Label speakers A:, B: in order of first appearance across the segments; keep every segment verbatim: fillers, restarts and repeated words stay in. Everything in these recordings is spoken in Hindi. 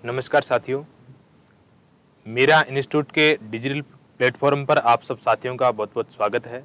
A: नमस्कार साथियों, मीरा इंस्टीट्यूट के डिजिटल प्लेटफॉर्म पर आप सब साथियों का बहुत बहुत स्वागत है।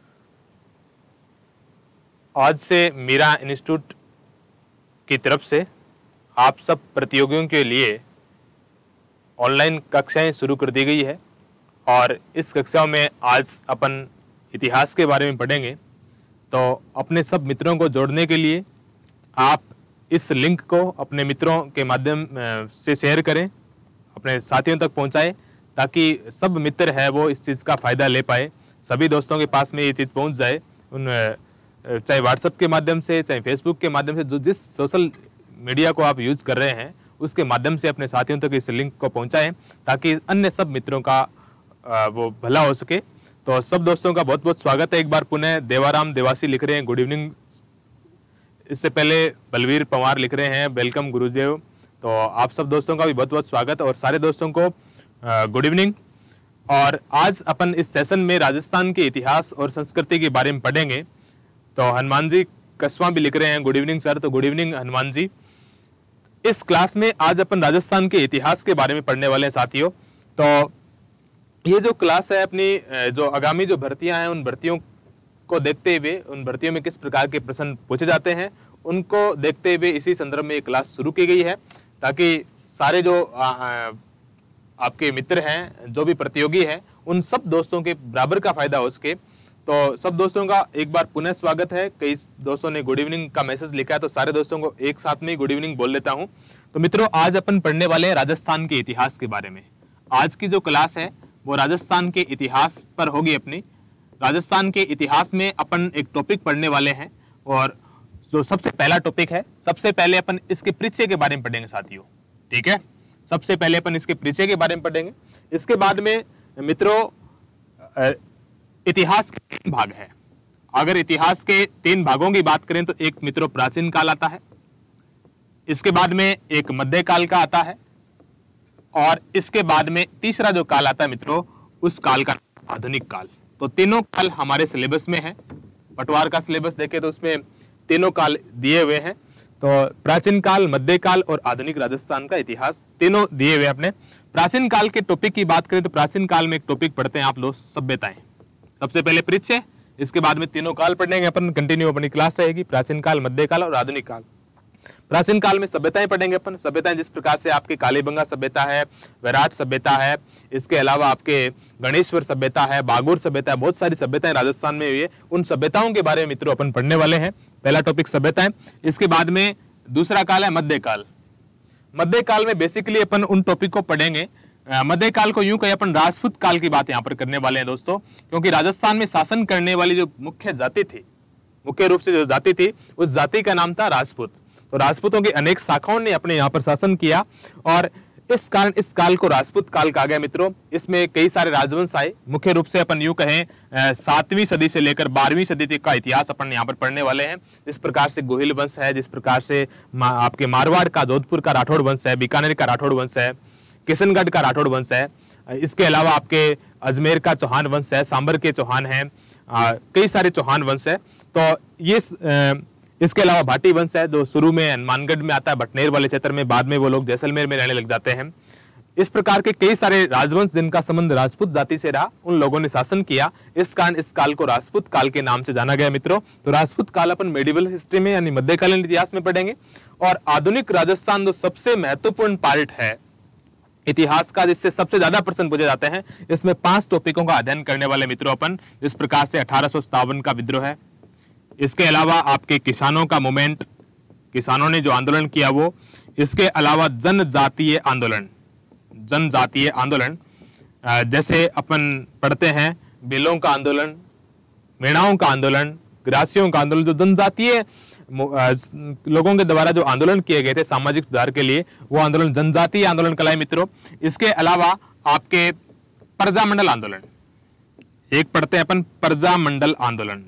A: आज से मीरा इंस्टीट्यूट की तरफ से आप सब प्रतियोगियों के लिए ऑनलाइन कक्षाएं शुरू कर दी गई है और इस कक्षाओं में आज अपन इतिहास के बारे में पढ़ेंगे। तो अपने सब मित्रों को जोड़ने के लिए आप इस लिंक को अपने मित्रों के माध्यम से शेयर करें, अपने साथियों तक पहुंचाएं, ताकि सब मित्र है वो इस चीज़ का फ़ायदा ले पाए, सभी दोस्तों के पास में ये चीज़ पहुंच जाए। उन चाहे व्हाट्सएप के माध्यम से, चाहे फेसबुक के माध्यम से, जो जिस सोशल मीडिया को आप यूज़ कर रहे हैं उसके माध्यम से अपने साथियों तक इस लिंक को पहुँचाएँ, ताकि अन्य सब मित्रों का वो भला हो सके। तो सब दोस्तों का बहुत बहुत स्वागत है। एक बार पुनः देवाराम देवासी लिख रहे हैं गुड इवनिंग। इससे पहले बलवीर पवार लिख रहे हैं वेलकम गुरुदेव। तो आप सब दोस्तों का भी बहुत बहुत स्वागत और सारे दोस्तों को गुड इवनिंग। और आज अपन इस सेशन में राजस्थान के इतिहास और संस्कृति के बारे में पढ़ेंगे। तो हनुमान जी कसवा भी लिख रहे हैं गुड इवनिंग सर। तो गुड इवनिंग हनुमान जी। इस क्लास में आज अपन राजस्थान के इतिहास के बारे में पढ़ने वाले हैं साथियों। तो ये जो क्लास है अपनी, जो आगामी जो भर्तियां हैं उन भर्तियों को देखते हुए, उन भर्तियों में किस प्रकार के प्रश्न पूछे जाते हैं उनको देखते हुए इसी संदर्भ में ये क्लास शुरू की गई है, ताकि सारे जो आ, आ, आपके मित्र हैं, जो भी प्रतियोगी हैं, उन सब दोस्तों के बराबर का फायदा हो सके। तो सब दोस्तों का एक बार पुनः स्वागत है। कई दोस्तों ने गुड इवनिंग का मैसेज लिखा है, तो सारे दोस्तों को एक साथ में गुड इवनिंग बोल लेता हूँ। तो मित्रों, आज अपन पढ़ने वाले हैं राजस्थान के इतिहास के बारे में। आज की जो क्लास है वो राजस्थान के इतिहास पर होगी अपनी। राजस्थान के इतिहास में अपन एक टॉपिक पढ़ने वाले हैं और जो सबसे पहला टॉपिक है, सबसे पहले अपन इसके परिचय के बारे में पढ़ेंगे साथियों, ठीक है। सबसे पहले अपन इसके परिचय के बारे में पढ़ेंगे। इसके बाद में मित्रों इतिहास के तीन भाग है। अगर इतिहास के तीन भागों की बात करें तो एक मित्रों प्राचीन काल आता है, इसके बाद में एक मध्यकाल का आता है और इसके बाद में तीसरा जो काल आता है मित्रों, उस काल का आधुनिक काल। तो तीनों काल हमारे सिलेबस में है। पटवार का सिलेबस देखें तो उसमें तीनों काल दिए हुए हैं। तो प्राचीन काल, मध्यकाल और आधुनिक राजस्थान का इतिहास तीनों दिए हुए अपने। प्राचीन काल के टॉपिक की बात करें तो प्राचीन काल में एक टॉपिक पढ़ते हैं आप लोग, सभ्यताएं। सबसे पहले परिचय, इसके बाद में तीनों काल पढ़ेंगे अपन। कंटिन्यू अपनी क्लास रहेगी, प्राचीन काल, मध्यकाल और आधुनिक काल। प्राचीन काल में सभ्यताएं पढ़ेंगे अपन। सभ्यताएं जिस प्रकार से आपके कालीबंगा सभ्यता है, विराट सभ्यता है, इसके अलावा आपके गणेश्वर सभ्यता है, बागुर सभ्यता है, बहुत सारी सभ्यताएं राजस्थान में हुई है। उन सभ्यताओं के बारे में मित्रों अपन पढ़ने वाले हैं। पहला टॉपिक सभ्यताएं। इसके बाद में दूसरा काल है मध्यकाल। मध्यकाल में बेसिकली अपन उन टॉपिक को पढ़ेंगे। मध्यकाल को यूं कहें अपन राजपूत काल की बात यहाँ पर करने वाले हैं दोस्तों, क्योंकि राजस्थान में शासन करने वाली जो मुख्य जाति थी, मुख्य रूप से जो जाति थी, उस जाति का नाम था राजपूत। तो राजपूतों की अनेक शाखाओं ने अपने यहाँ पर शासन किया और इस कारण इस काल को राजपूत काल कहा गया मित्रों। इसमें कई सारे राजवंश आए। मुख्य रूप से अपन यूं कहें सातवीं सदी से लेकर बारहवीं सदी तक का इतिहास अपन यहाँ पर पढ़ने वाले हैं। जिस प्रकार से गोहिल वंश है, जिस प्रकार से मा, आपके मारवाड़ का, जोधपुर का राठौड़ वंश है, बीकानेर का राठौड़ वंश है, किशनगढ़ का राठौड़ वंश है, इसके अलावा आपके अजमेर का चौहान वंश है, सांबर के चौहान है, कई सारे चौहान वंश है। तो ये आ, इसके अलावा भाटी वंश है जो शुरू में हनुमानगढ़ में आता है, भटनेर वाले क्षेत्र में, बाद में वो लोग जैसलमेर में रहने लग जाते हैं। इस प्रकार के कई सारे राजवंश जिनका संबंध राजपूत जाति से रहा, उन लोगों ने शासन किया। इस कारण इस काल को राजपूत काल के नाम से जाना गया मित्रों। तो राजपूत काल अपन मेडिवल हिस्ट्री में यानी मध्यकालीन इतिहास में पढ़ेंगे। और आधुनिक राजस्थान जो सबसे महत्वपूर्ण पार्ट है इतिहास का, जिससे सबसे ज्यादा प्रश्न पूछे जाते हैं, इसमें पांच टॉपिकों का अध्ययन करने वाले मित्रों अपन। जिस प्रकार से अठारह सौ सत्तावन का विद्रोह है, इसके अलावा आपके किसानों का मूवमेंट, किसानों ने जो आंदोलन किया वो, इसके अलावा जनजातीय आंदोलन, जनजातीय आंदोलन जैसे अपन पढ़ते हैं बेलों का आंदोलन, मेणाओं का आंदोलन, ग्रासियों का आंदोलन, जो जनजातीय लोगों के द्वारा जो आंदोलन किए गए थे सामाजिक सुधार के लिए, वो आंदोलन जनजातीय आंदोलन कहलाए मित्रों। इसके अलावा आपके प्रजामंडल आंदोलन, एक पढ़ते हैं अपन प्रजामंडल आंदोलन,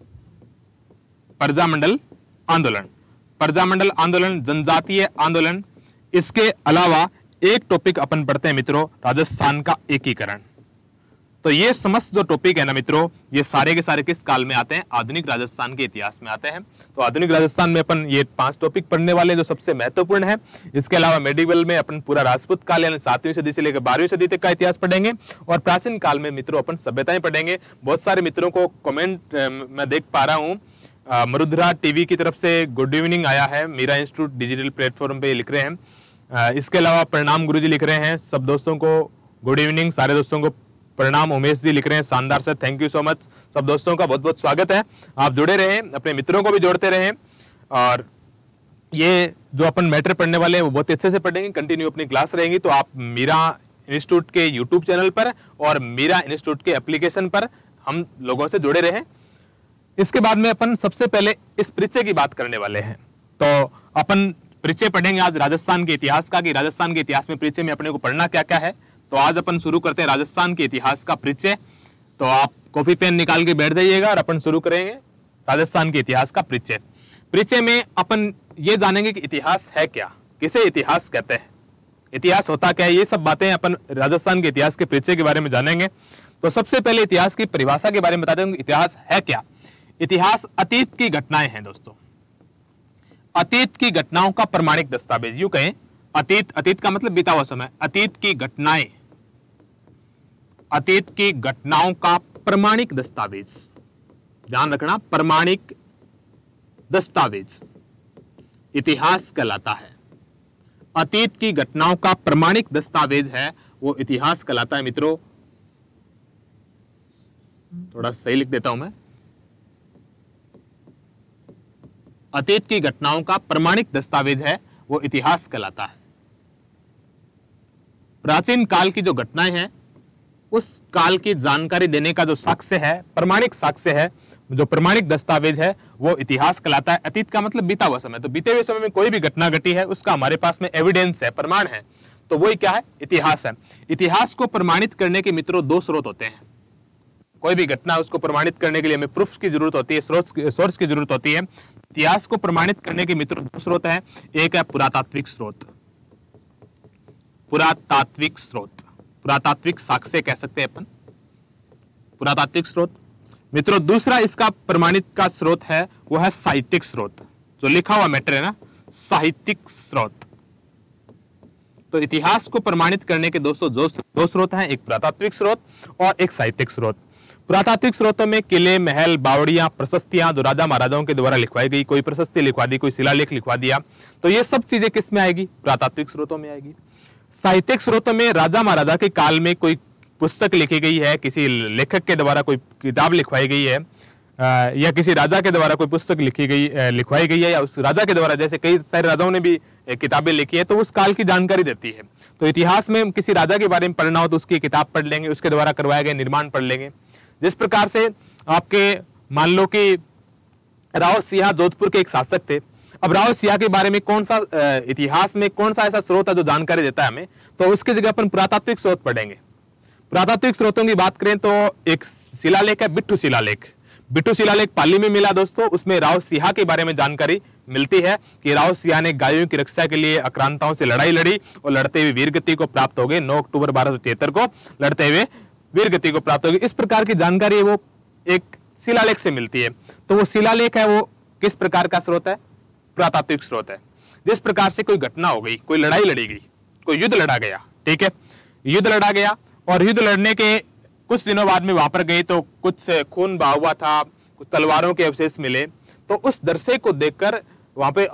A: प्रजामंडल आंदोलन, प्रजामंडल आंदोलन, जनजातीय आंदोलन। इसके अलावा एक टॉपिक अपन पढ़ते हैं मित्रों, राजस्थान का एकीकरण। तो ये समस्त जो टॉपिक है ना मित्रों, ये सारे के सारे किस काल में आते हैं? आधुनिक राजस्थान के इतिहास में आते हैं। तो आधुनिक राजस्थान में अपन ये पांच टॉपिक पढ़ने वाले जो सबसे महत्वपूर्ण है। इसके अलावा मेडिवल में अपन पूरा राजपूत काल यानी सातवीं सदी से लेकर बारहवीं सदी तक का इतिहास पढ़ेंगे और प्राचीन काल में मित्रों अपन सभ्यताएं पढ़ेंगे। बहुत सारे मित्रों को कमेंट मैं देख पा रहा हूँ, मरुधरा टीवी की तरफ से गुड इवनिंग आया है, मीरा इंस्टीट्यूट डिजिटल प्लेटफॉर्म पे लिख रहे हैं। इसके अलावा प्रणाम गुरुजी लिख रहे हैं, सब दोस्तों को गुड इवनिंग, सारे दोस्तों को प्रणाम। उमेश जी लिख रहे हैं शानदार sir, thank you so much. सब दोस्तों का बहुत बहुत स्वागत है, आप जुड़े रहें, अपने मित्रों को भी जोड़ते रहें। और ये जो अपन मैटर पढ़ने वाले हैं वो बहुत अच्छे से पढ़ेंगे, कंटिन्यू अपनी क्लास रहेंगी। तो आप मीरा इंस्टीट्यूट के यूट्यूब चैनल पर और मीरा इंस्टीट्यूट के एप्लीकेशन पर हम लोगों से जुड़े रहें। इसके बाद में अपन सबसे पहले इस परिचय की बात करने वाले हैं। तो अपन परिचय पढ़ेंगे आज राजस्थान के इतिहास का, कि राजस्थान के इतिहास में परिचय में अपने को पढ़ना क्या क्या है। तो आज अपन शुरू करते हैं राजस्थान के इतिहास का परिचय। तो आप कॉपी पेन निकाल के बैठ जाइएगा और अपन शुरू करेंगे राजस्थान के इतिहास का परिचय। परिचय में अपन ये जानेंगे कि इतिहास है क्या, किसे इतिहास कहते हैं, इतिहास होता क्या है, ये सब बातें अपन राजस्थान के इतिहास के परिचय के बारे में जानेंगे। तो सबसे पहले इतिहास की परिभाषा के बारे में बता दें, इतिहास है क्या। इतिहास अतीत की घटनाएं हैं दोस्तों, अतीत की घटनाओं का प्रमाणिक दस्तावेज। यूं कहें अतीत, अतीत का मतलब बीता हुआ समय, अतीत की घटनाएं, अतीत की घटनाओं का प्रमाणिक दस्तावेज, ध्यान रखना, प्रमाणिक दस्तावेज इतिहास कहलाता है। अतीत की घटनाओं का प्रमाणिक दस्तावेज है वो इतिहास कहलाता है मित्रों। थोड़ा सही लिख देता हूं मैं, अतीत की घटनाओं का प्रमाणिक दस्तावेज है वो इतिहास कहलाता है। प्राचीन काल की जो घटनाएं हैं उस काल की जानकारी देने का जो साक्ष्य है, प्रमाणिक साक्ष्य है, जो प्रमाणिक दस्तावेज है वो इतिहास कहलाता है। अतीत का मतलब बीता हुआ समय, तो बीते हुए समय में कोई भी घटना घटी है उसका हमारे पास में एविडेंस है, प्रमाण है, तो वही क्या है? इतिहास है। इतिहास को प्रमाणित करने के मित्रों दो स्रोत होते हैं। कोई भी घटना उसको प्रमाणित करने के लिए हमें प्रूफ की जरूरत होती है, सोर्स की जरूरत होती है। इतिहास को प्रमाणित करने के मित्रों दो स्रोत हैं, एक है पुरातात्विक स्रोत, पुरातात्विक स्रोत, पुरातात्विक साक्ष्य कह सकते हैं अपन, पुरातात्विक स्रोत मित्रों। दूसरा इसका प्रमाणित का स्रोत है वो है साहित्यिक स्रोत, जो लिखा हुआ मैटर है ना, साहित्यिक स्रोत। तो इतिहास को प्रमाणित करने के दोस्तों दो स्रोत हैं, एक पुरातात्विक स्रोत और एक साहित्यिक स्रोत। पुरातात्विक स्रोतों में किले, महल, बावड़ियां, प्रशस्तियां जो राजा महाराजाओं के द्वारा लिखवाई गई, कोई प्रशस्ति लिखवा दी, कोई शिलालेख लिखवा दिया, तो ये सब चीजें किस में आएगी? पुरातात्विक स्रोतों में आएगी। साहित्यिक स्रोतों में राजा महाराजा के काल में कोई पुस्तक लिखी गई है, किसी लेखक के द्वारा कोई किताब लिखवाई गई है, या किसी राजा के द्वारा कोई पुस्तक लिखी गई लिखवाई गई है, या उस राजा के द्वारा, जैसे कई सारे राजाओं ने भी किताबें लिखी है, तो उस काल की जानकारी देती है। तो इतिहास में किसी राजा के बारे में पढ़ना हो तो उसकी किताब पढ़ लेंगे, उसके द्वारा करवाए गए निर्माण पढ़ लेंगे। जिस प्रकार से आपके मान लो कि राव सिंह जोधपुर के एक शासक थे, अब राव सिंह के बारे में कौन सा इतिहास में कौन सा ऐसा स्रोत है जो जानकारी देता है हमें, तो उसकी जगह अपन पुरातात्विक स्रोत पढ़ेंगे। पुरातात्विक स्रोतों की बात करें तो एक शिलालेख है बिट्ठू शिलालेख, बिट्ठू शिलालेख पाली में मिला दोस्तों। उसमें राव सिंह के बारे में जानकारी मिलती है कि राव सिंह ने गायों की रक्षा के लिए आक्रांताओं से लड़ाई लड़ी और लड़ते हुए वीरगति को प्राप्त हो गए। नौ अक्टूबर बारह सौ तिहत्तर को लड़ते हुए वीरगति को प्राप्त हो गई। इस प्रकार की जानकारी वो एक शिलालेख से मिलती है। तो वो शिलालेख है वो किस प्रकार का स्रोत है? पुरातात्विक स्रोत है। जिस प्रकार से कोई घटना हो गई, कोई लड़ाई लड़ी गई, कोई युद्ध लड़ा गया, ठीक है, युद्ध लड़ा गया और युद्ध लड़ने के कुछ दिनों बाद में वहां पर गए तो कुछ खून बहा हुआ था, कुछ तलवारों के अवशेष मिले, तो उस दृश्य को देखकर वहां पे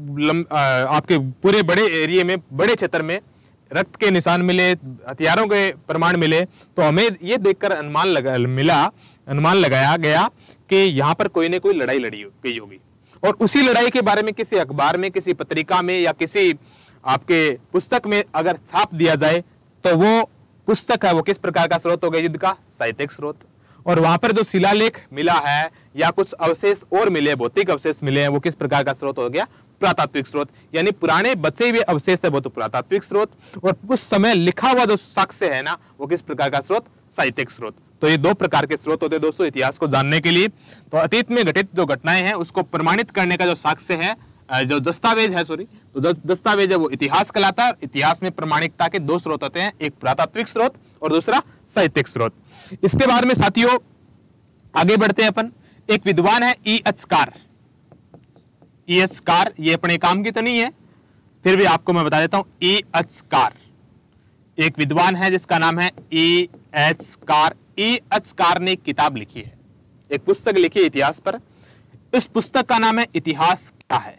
A: आपके पूरे बड़े एरिया में, बड़े क्षेत्र में रक्त के निशान मिले, हथियारों के प्रमाण मिले, तो हमें ये देखकर अनुमान लगा मिला अनुमान लगाया गया कि यहाँ पर कोई न कोई लड़ाई लड़ी गई होगी। और उसी लड़ाई के बारे में किसी अखबार में, किसी पत्रिका में या किसी आपके पुस्तक में अगर छाप दिया जाए तो वो पुस्तक है वो किस प्रकार का स्रोत हो गया? युद्ध का साहित्यिक स्रोत। और वहां पर जो शिलालेख मिला है या कुछ अवशेष और मिले, भौतिक अवशेष मिले हैं, वो किस प्रकार का स्रोत हो गया? पुरातात्विक स्रोत। यानी पुराने बचे हुए अवशेष है वो तो पुरातात्विक स्रोत, और उस समय लिखा हुआ जो साक्ष्य है ना वो किस प्रकार का स्रोत? साहित्यिक स्रोत। तो ये दो प्रकार के स्रोत होते हैं दोस्तों इतिहास को जानने के लिए। तो अतीत में घटित जो घटनाएं हैं उसको प्रमाणित करने का जो साक्ष्य है, जो दस्तावेज है सॉरी तो दस्तावेज है वो इतिहास कहलाता है। इतिहास में प्रमाणिकता के दो स्रोत होते हैं, एक पुरातात्विक स्रोत और दूसरा साहित्यिक स्रोत। इसके बाद में साथियों आगे बढ़ते हैं अपन। एक विद्वान है E H Carr. E H Carr ये अपने काम की तो नहीं है, फिर भी आपको मैं बता देता हूं। ई एच कार एक विद्वान है जिसका नाम है E H Carr. E H Carr ने एक किताब लिखी है, एक पुस्तक लिखी है इतिहास पर। इस पुस्तक का नाम है इतिहास क्या है।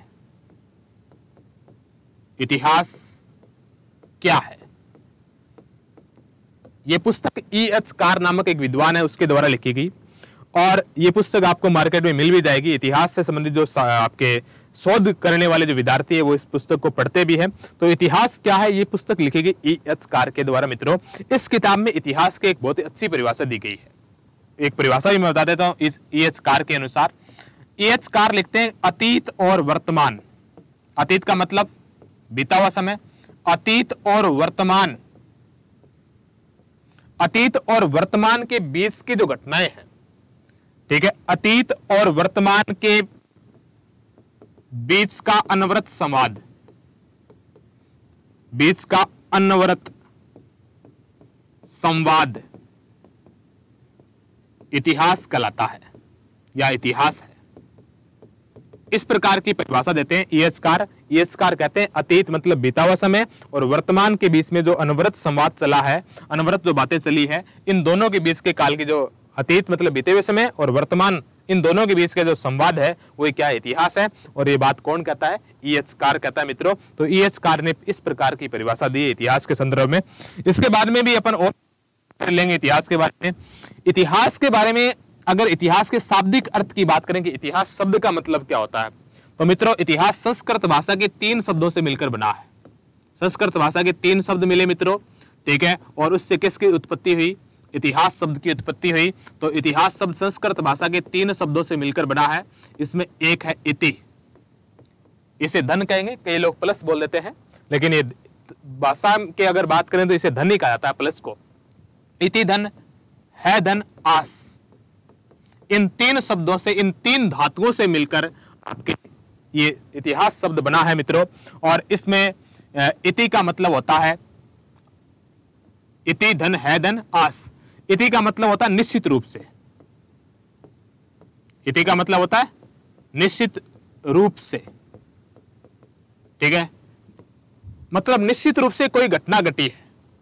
A: इतिहास क्या है यह पुस्तक ई एच कार नामक एक विद्वान है उसके द्वारा लिखी गई, और यह पुस्तक आपको मार्केट में मिल भी जाएगी। इतिहास से संबंधित जो आपके शोध करने वाले जो विद्यार्थी है वो इस पुस्तक को पढ़ते भी हैं। तो इतिहास क्या है ये पुस्तक लिखी गई ई एच कार के द्वारा। मित्रों इस किताब में इतिहास की एक बहुत ही अच्छी परिभाषा दी गई है। एक परिभाषा भी मैं बता देता हूं इस ई एच कार के अनुसार। ई एच कार लिखते हैं अतीत और वर्तमान। अतीत का मतलब बीता हुआ समय, अतीत और वर्तमान, अतीत और वर्तमान के बीच की जो घटनाएं हैं, ठीक है, अतीत और वर्तमान के बीच का अनवरत संवाद, बीच का अनवरत संवाद इतिहास कहलाता है या इतिहास है। इस प्रकार की परिभाषा देते हैं E H Carr. E H Carr कहते हैं अतीत मतलब बीता हुआ समय और वर्तमान के बीच में जो अनवरत संवाद चला है, अनवरत जो बातें चली है, इन दोनों के बीच के काल की जो अतीत मतलब बीते हुए समय और वर्तमान इन दोनों के बीच का जो संवाद है वो क्या है, इतिहास है। और ये बात कौन कहता है, ई एच कार कहता है मित्रों। तो ई एच कार ने इस प्रकार की परिभाषा दी है इतिहास के संदर्भ में। इसके बाद में भी अपन और लेंगे इतिहास के बारे में। इतिहास के बारे में अगर इतिहास के शाब्दिक अर्थ की बात करें कि इतिहास शब्द का मतलब क्या होता है, तो मित्रों इतिहास संस्कृत भाषा के तीन शब्दों से मिलकर बना है। संस्कृत भाषा के तीन शब्द मिले मित्रों, ठीक है, और उससे किसकी उत्पत्ति हुई, इतिहास शब्द की उत्पत्ति हुई। तो इतिहास शब्द संस्कृत भाषा के तीन शब्दों से मिलकर बना है। इसमें एक है इति, इसे धन कहेंगे, कई लोग प्लस बोल देते हैं, लेकिन ये भाषा के अगर बात करें तो इसे धन ही कहा जाता है, प्लस को। इति धन, है धन, आस, इन तीन शब्दों से, इन तीन धातुओं से मिलकर आपके ये इतिहास शब्द बना है मित्रों। और इसमें इति का मतलब होता है, इति धन, है धन, आस। इति का मतलब होता है निश्चित रूप से। इति का मतलब होता है निश्चित रूप से, ठीक है, मतलब निश्चित रूप से कोई घटना घटी है।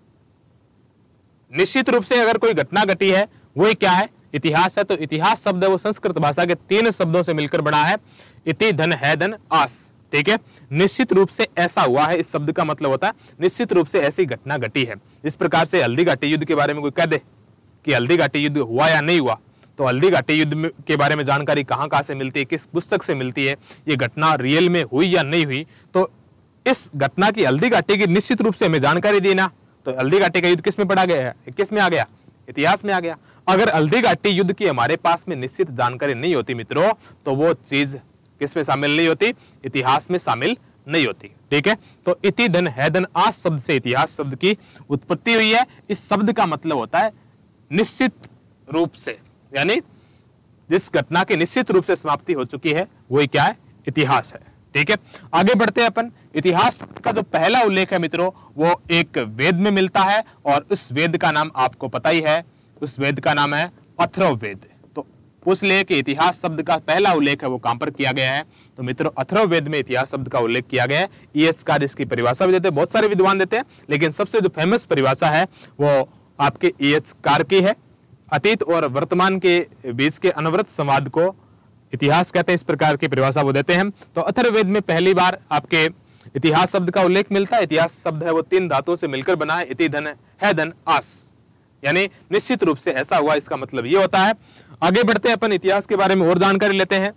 A: निश्चित रूप से अगर कोई घटना घटी है वही क्या है, इतिहास है। तो इतिहास शब्द है वो संस्कृत भाषा के तीन शब्दों से मिलकर बना है, इति धन, है धन, आस, ठीक है। निश्चित रूप से ऐसा हुआ है, इस शब्द का मतलब होता है निश्चित रूप से ऐसी घटना घटी है। इस प्रकार से हल्दी घाटी युद्ध के बारे में कोई कह दे कि हल्दी घाटी युद्ध हुआ या नहीं हुआ, तो हल्दी घाटी युद्ध के बारे में जानकारी कहां कहां से मिलती है, किस पुस्तक से मिलती है, ये घटना रियल में हुई या नहीं हुई। तो इस घटना की, हल्दी घाटी की निश्चित रूप से हमें जानकारी देना, तो हल्दी घाटी का युद्ध किस में पढ़ा गया है, किस में आ गया, इतिहास में आ गया। अगर हल्दी घाटी युद्ध की हमारे पास में निश्चित जानकारी नहीं होती मित्रों, तो वो चीज किस में शामिल नहीं होती, इतिहास में शामिल नहीं होती, ठीक है। तो इति धन, है धन, आस शब्द से इतिहास शब्द की उत्पत्ति हुई है। इस शब्द का मतलब होता है निश्चित रूप से, यानी जिस घटना की निश्चित रूप से समाप्ति हो चुकी है वही क्या है, इतिहास है, ठीक है। आगे बढ़ते हैं अपन। इतिहास का जो पहला उल्लेख है मित्रों वो एक वेद में मिलता है, और उस वेद का नाम आपको पता ही है, उस वेद का नाम है अथर्ववेद। तो उस लिए कि इतिहास शब्द का पहला उल्लेख है वो कहां पर किया गया है, तो मित्रों अथर्ववेद में इतिहास शब्द का उल्लेख किया गया है। ई एच कार इसकी परिभाषा भी देते हैं, बहुत सारे विद्वान देते हैं, लेकिन सबसे जो फेमस परिभाषा है वो आपके ई एच कार की है। अतीत और वर्तमान के बीच के अनवरत संवाद को इतिहास कहते हैं, इस प्रकार की परिभाषा वो देते हैं। तो अथर्ववेद में पहली बार आपके इतिहास शब्द का उल्लेख मिलता है। इतिहास शब्द है वो तीन धातुओं से मिलकर बना है, इति धन, है धन, आस, यानी निश्चित रूप से ऐसा हुआ, इसका मतलब ये होता है। आगे बढ़ते हैं अपन, इतिहास के बारे में और जानकारी लेते हैं।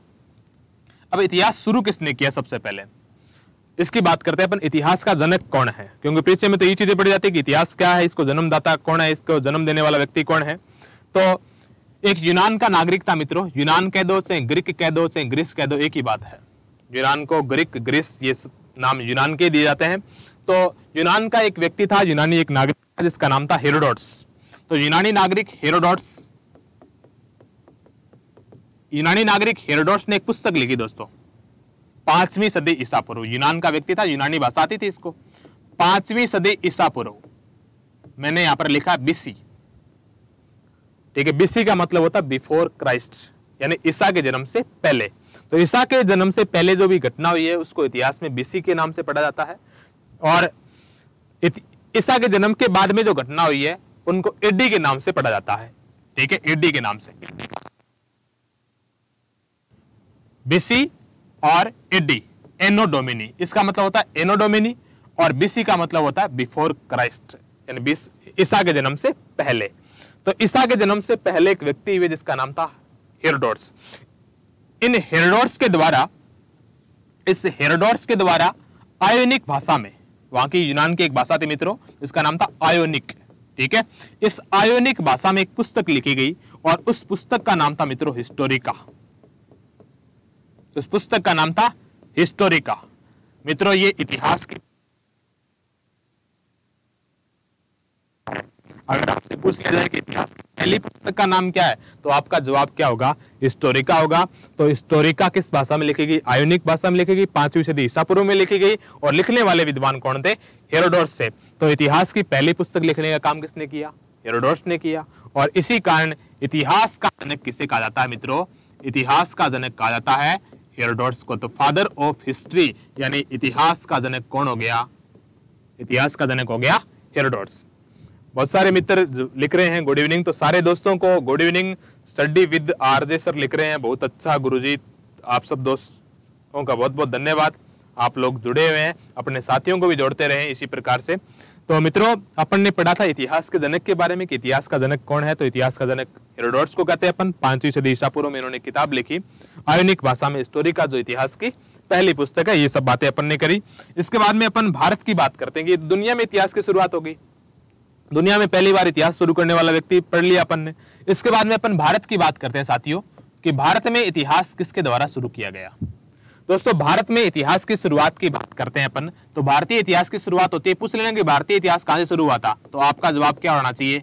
A: अब इतिहास शुरू किसने किया, सबसे पहले इसकी बात करते हैं अपन। इतिहास का जनक कौन है, क्योंकि पीछे में तो ये चीजें पड़ी जाती है कि इतिहास क्या है, इसको जन्मदाता कौन है, इसको जन्म देने वाला व्यक्ति कौन है। तो एक यूनान का नागरिक था मित्रों, यूनान कह दो चाहे ग्रीक कह दो चाहे ग्रीस कह दो, एक ही बात है। यूनान को ग्रीक, ग्रीस ये नाम यूनान के दिए जाते हैं। तो यूनान का एक व्यक्ति था, यूनानी एक नागरिक था जिसका नाम था हेरोडोटस। तो यूनानी नागरिक हेरोडोटस, यूनानी नागरिक हेरोडोटस ने एक पुस्तक लिखी दोस्तों, पांचवीं सदी ईसा पूर्व। यूनान का व्यक्ति था, यूनानी भाषा आती थी इसको। पांचवीं सदी ईसा पूर्व मैंने यहां पर लिखा बीसी, ठीक है। बीसी का मतलब होता है बिफोर क्राइस्ट, यानी ईसा के जन्म से पहले। तो ईसा के जन्म से पहले जो भी घटना हुई है उसको इतिहास में बीसी के नाम से पढ़ा जाता है, और ईसा के जन्म के बाद में जो घटना हुई है उनको एडी के नाम से पढ़ा जाता है, ठीक है, एडी के नाम से। बीसी और एडी, एनो डोमिनी, इसका मतलब होता है एनो डोमिनी, और बीसी का मतलब होता है बिफोर क्राइस्ट, यानी बीस ईसा के जन्म से पहले। तो ईसा के जन्म से पहले एक व्यक्ति हुए जिसका नाम था हेरोडोट्स। इन हेरोडोट्स के द्वारा इस हेरोडोट्स के द्वारा आयोनिक भाषा में, वहां की यूनान की एक भाषा थी मित्रों, इसका नाम था आयोनिक, ठीक है। इस आयोनिक भाषा में एक पुस्तक लिखी गई और उस पुस्तक का नाम था मित्रों हिस्टोरिका। उस पुस्तक का नाम था हिस्टोरिका। मित्रों ये इतिहास की, अगर आपसे पूछ लिया जाए कि इतिहास की पहली पुस्तक का नाम क्या है तो आपका जवाब क्या होगा? हिस्टोरिका होगा। तो हिस्टोरिका किस भाषा में लिखी गई? आयोनिक भाषा में लिखी गई, पांचवी सदी ईसा पूर्व में लिखी गई, और लिखने वाले विद्वान कौन थे? हेरोडोट्स से। तो इतिहास की पहली पुस्तक लिखने का काम किसने किया? हेरोडोट्स ने किया। और इसी कारण इतिहास का जनक किसे कहा जाता है मित्रों? इतिहास का जनक कहा जाता है हेरोडोट्स को। तो फादर ऑफ हिस्ट्री, यानी इतिहास का जनक कौन हो गया? इतिहास का जनक हो गया हेरोडोट्स। बहुत सारे मित्र लिख रहे हैं गुड इवनिंग, तो सारे दोस्तों को good evening. Study with RJ sir लिख रहे हैं, बहुत अच्छा गुरुजी, आप सब दोस्तों का बहुत बहुत धन्यवाद। आप लोग जुड़े हुए हैं, अपने साथियों को भी जोड़ते रहें इसी प्रकार से। तो मित्रों अपन ने पढ़ा था इतिहास के जनक के बारे में कि इतिहास का जनक कौन है। तो इतिहास का जनक हेरोडोट्स को कहते हैं अपन। पांचवी सदी ईसा पूर्व में इन्होंने किताब लिखी आयोनिक भाषा में, हिस्टोरिका, जो इतिहास की पहली पुस्तक है। ये सब बातें अपन ने करी। इसके बाद में अपन भारत की बात करते हैं कि दुनिया में इतिहास की शुरुआत हो गई। दुनिया में पहली बार इतिहास शुरू करने वाला व्यक्ति पढ़ लिया अपन ने। इसके बाद में अपन भारत की बात करते हैं साथियों कि भारत में इतिहास किसके द्वारा शुरू किया गया। दोस्तों भारत में इतिहास की शुरुआत की बात करते हैं अपन, तो भारतीय इतिहास की शुरुआत होती है। पूछ लेना कि भारतीय इतिहास कहां से शुरू हुआ था, तो आपका जवाब क्या होना चाहिए?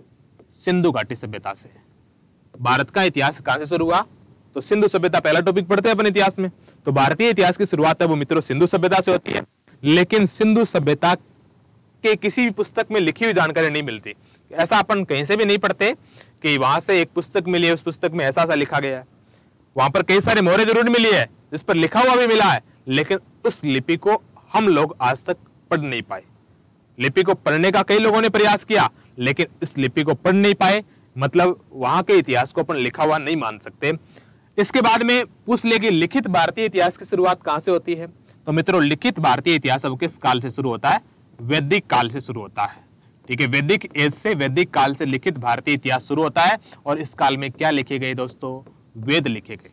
A: सिंधु घाटी सभ्यता से। भारत का इतिहास कहां से शुरू हुआ? तो सिंधु सभ्यता, पहला टॉपिक पढ़ते हैं अपन इतिहास में। तो भारतीय इतिहास की शुरुआत है वो मित्रों सिंधु सभ्यता से होती है। लेकिन सिंधु सभ्यता के किसी भी पुस्तक में लिखी हुई जानकारी नहीं मिलती। ऐसा अपन कहीं से भी नहीं पढ़ते कि वहां से एक पुस्तक मिली है, उस पुस्तक में ऐसा ऐसा लिखा गया है। वहां पर कई सारे मोहरें जरूर मिली है जिस पर लिखा हुआ भी मिला है, लेकिन उस लिपि को हम लोग आज तक पढ़ नहीं पाए। लिपि को पढ़ने का कई लोगों ने प्रयास किया, लेकिन इस लिपि को पढ़ नहीं पाए, मतलब वहां के इतिहास को अपन लिखा हुआ नहीं मान सकते। इसके बाद में पूछ ले कि लिखित भारतीय इतिहास की शुरुआत कहां से होती है। तो मित्रों लिखित भारतीय इतिहास अब किस काल से शुरू होता है? वैदिक काल से शुरू होता है, ठीक है। वैदिक एज से, वैदिक काल से लिखित भारतीय इतिहास शुरू होता है। और इस काल में क्या लिखे गए दोस्तों? वेद लिखे गए।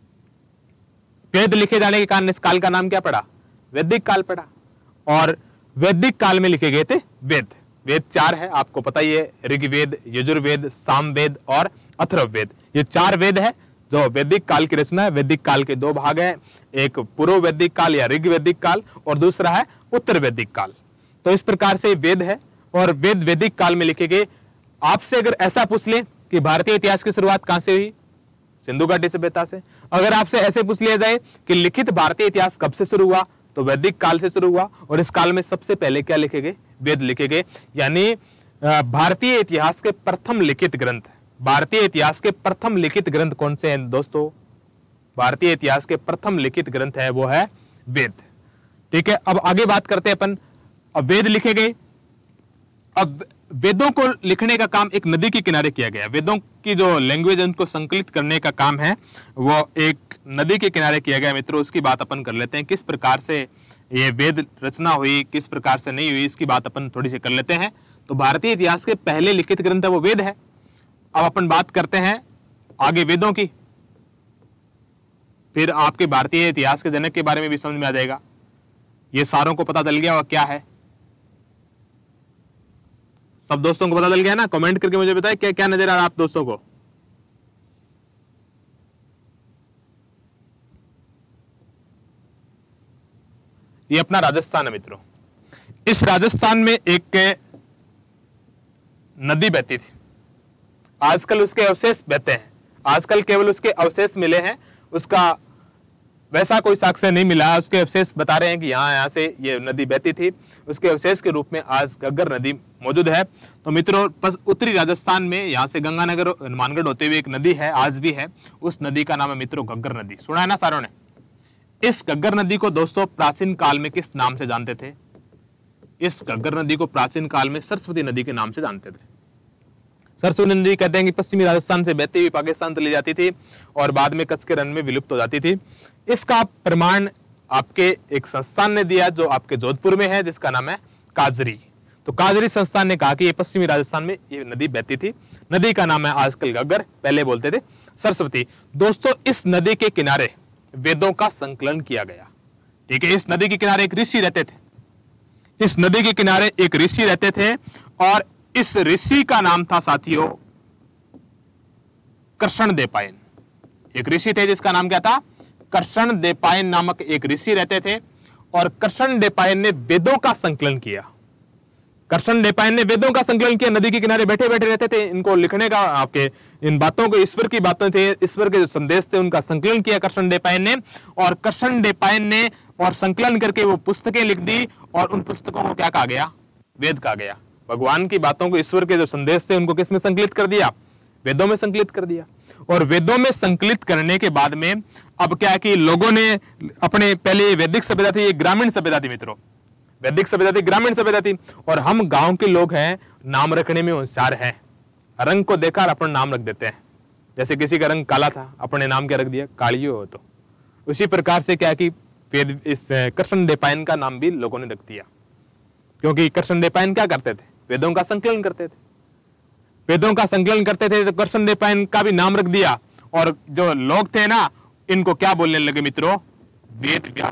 A: वेद लिखे जाने के कारण इस काल का नाम क्या पड़ा? वैदिक काल पड़ा। और वैदिक काल में लिखे गए थे वेद। वेद चार है, आपको पता ही है, ऋग्वेद, यजुर्वेद, सामवेद और अथर्ववेद। ये चार वेद है जो वैदिक काल की रचना है। वैदिक काल के दो भाग हैं, एक पूर्व वैदिक काल या ऋग्वैदिक काल, और दूसरा है उत्तर वैदिक काल। तो इस प्रकार से वेद है, और वेद वैदिक काल में लिखे गए। आपसे अगर ऐसा पूछ ले कि भारतीय इतिहास की शुरुआत कहां से हुई? सिंधु घाटी सभ्यता से। अगर आपसे ऐसे पूछ लिया जाए कि लिखित भारतीय इतिहास कब से शुरू हुआ, तो वैदिक काल से शुरू हुआ। और इस काल में सबसे पहले क्या लिखे गए? वेद लिखे गए। यानी भारतीय इतिहास के प्रथम लिखित ग्रंथ, भारतीय इतिहास के प्रथम लिखित ग्रंथ कौन से हैं दोस्तों? भारतीय इतिहास के प्रथम लिखित ग्रंथ है वो है वेद, ठीक है। अब आगे बात करते हैं अपन। अब वेद लिखे गए। अब वेदों को लिखने का काम एक नदी के किनारे किया गया। वेदों की जो लैंग्वेज है उनको संकलित करने का काम है वो एक नदी के किनारे किया गया मित्रों। उसकी बात अपन कर लेते हैं, किस प्रकार से ये वेद रचना हुई, किस प्रकार से नहीं हुई, इसकी बात अपन थोड़ी सी कर लेते हैं। तो भारतीय इतिहास के पहले लिखित ग्रंथ है वो वेद है। अब अपन बात करते हैं आगे वेदों की, फिर आपके भारतीय इतिहास के जनक के बारे में भी समझ में आ जाएगा। ये सारों को पता चल गया और क्या है, सब दोस्तों को पता चल गया ना? कमेंट करके मुझे बताएं क्या क्या नजर आ रहा है आप दोस्तों को। ये अपना राजस्थान है मित्रों। इस राजस्थान में एक नदी बहती थी, आजकल उसके अवशेष बहते हैं। आजकल केवल उसके अवशेष मिले हैं, उसका वैसा कोई साक्ष्य नहीं मिला। उसके अवशेष बता रहे हैं कि यहाँ यहाँ से ये नदी बहती थी, उसके अवशेष के रूप में आज घग्गर नदी मौजूद है। तो मित्रों, उत्तरी राजस्थान में यहाँ से गंगानगर हनुमानगढ़ होते हुए एक नदी है, आज भी है, उस नदी का नाम है मित्रों घग्गर नदी। सुना है ना सारों ने? इस घग्गर नदी को दोस्तों प्राचीन काल में किस नाम से जानते थे? इस घग्गर नदी को प्राचीन काल में सरस्वती नदी के नाम से जानते थे। सरस्वती नदी कहते हैं कि पश्चिमी राजस्थान से बहती हुई पाकिस्तान चली जाती थी और बाद में कच्छ के रण में विलुप्त हो जाती थी। इसका प्रमाण आपके एक संस्थान ने दिया जो आपके जोधपुर में है, जिसका नाम है काजरी। तो काजरी संस्थान ने कहा कि ये पश्चिमी राजस्थान में ये नदी बहती थी। नदी का नाम है आजकल घग्गर, पहले बोलते थे सरस्वती। दोस्तों, इस नदी के किनारे वेदों का संकलन किया गया। ठीक है, इस नदी के किनारे एक ऋषि रहते थे। इस नदी के किनारे एक ऋषि रहते थे और इस ऋषि का नाम था साथियों कृष्णदेवपायन। एक ऋषि थे जिसका नाम क्या था? कृष्णदेवपायन नामक एक ऋषि रहते थे और कृष्णदेवपायन ने वेदों का संकलन किया। कृष्णदेवपायन ने वेदों का संकलन किया। नदी के किनारे बैठे बैठे रहते थे, इनको लिखने का, आपके इन बातों को, ईश्वर की बातें थे, ईश्वर के जो संदेश थे, उनका संकलन किया कृष्णदेवपायन ने। और कृष्णदेवपायन ने और संकलन करके वो पुस्तकें लिख दी और उन पुस्तकों को क्या कहा गया? वेद कहा गया। भगवान की बातों को, ईश्वर के जो संदेश थे, उनको किस में संकलित कर दिया? वेदों में संकलित कर दिया। और वेदों में संकलित करने के बाद में अब क्या है कि लोगों ने अपने, पहले वैदिक सभ्यता थी, ये ग्रामीण सभ्यता थी मित्रों, वैदिक सभ्यता थी, ग्रामीण सभ्यता थी। और हम गांव के लोग हैं, नाम रखने में होशियार हैं। रंग को देखकर अपन नाम रख देते हैं। जैसे किसी का रंग काला था, अपने नाम क्या रख दिया? कालियो हो। तो उसी प्रकार से क्या कि वेद, इस कृष्णदेवपायन का नाम भी लोगों ने रख दिया, क्योंकि कृष्णदेवपायन क्या करते थे? वेदों का संकलन करते थे। वेदों का संकलन करते थे तो कृष्णदेवपायन का भी नाम रख दिया। और जो लोग थे ना, इनको क्या बोलने लगे मित्रों? वेद व्यास।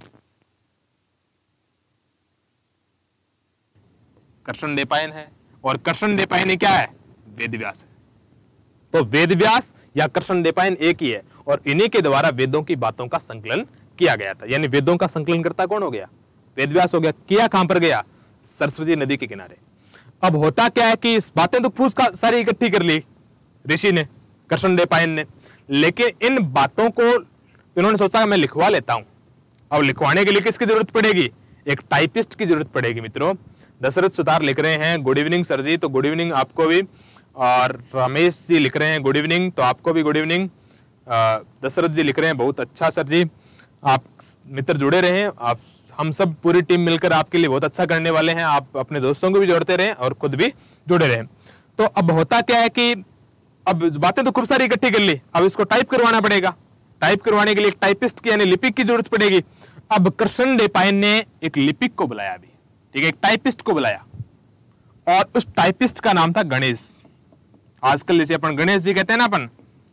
A: कृष्णदेवपायन है और कृष्णदेवपायन क्या है? वेद व्यास है। तो वेद व्यास या कृष्णदेवपायन एक ही है और इन्हीं के द्वारा वेदों की बातों का संकलन किया गया था। यानी वेदों का संकलन करता कौन हो गया? वेद व्यास हो गया। किया कहां पर गया? सरस्वती नदी के किनारे। अब होता क्या है कि इस बातें तो फूस का सारी इकट्ठी कर ली ऋषि ने, कृष्णदेवपायन ने, लेकिन इन बातों को इन्होंने सोचा मैं लिखवा लेता हूं। अब लिखवाने के लिए किसकी जरूरत पड़ेगी? एक टाइपिस्ट की जरूरत पड़ेगी मित्रों। दशरथ सुतार लिख रहे हैं गुड इवनिंग सर जी, तो गुड इवनिंग आपको भी। और रमेश जी लिख रहे हैं गुड इवनिंग, तो आपको भी गुड इवनिंग। दशरथ जी लिख रहे हैं बहुत अच्छा सर जी, आप मित्र जुड़े रहे, आप हम सब पूरी टीम मिलकर आपके लिए बहुत अच्छा करने वाले हैं। आप अपने दोस्तों को भी जोड़ते रहें और खुद भी जुड़े रहें। तो अब होता क्या है कि अब बातें तो खूब सारी इकट्ठी कर ली, अब इसको टाइप करवाना पड़ेगा। टाइप करवाने के लिए एक टाइपिस्ट की यानी लिपिक की जरूरत पड़ेगी। अब कृष्णदेवपायन ने एक लिपिक को बुलाया अभी, ठीक है, एक टाइपिस्ट को बुलाया और उस टाइपिस्ट का नाम था गणेश। आजकल जैसे अपन गणेश जी कहते हैं ना अपन,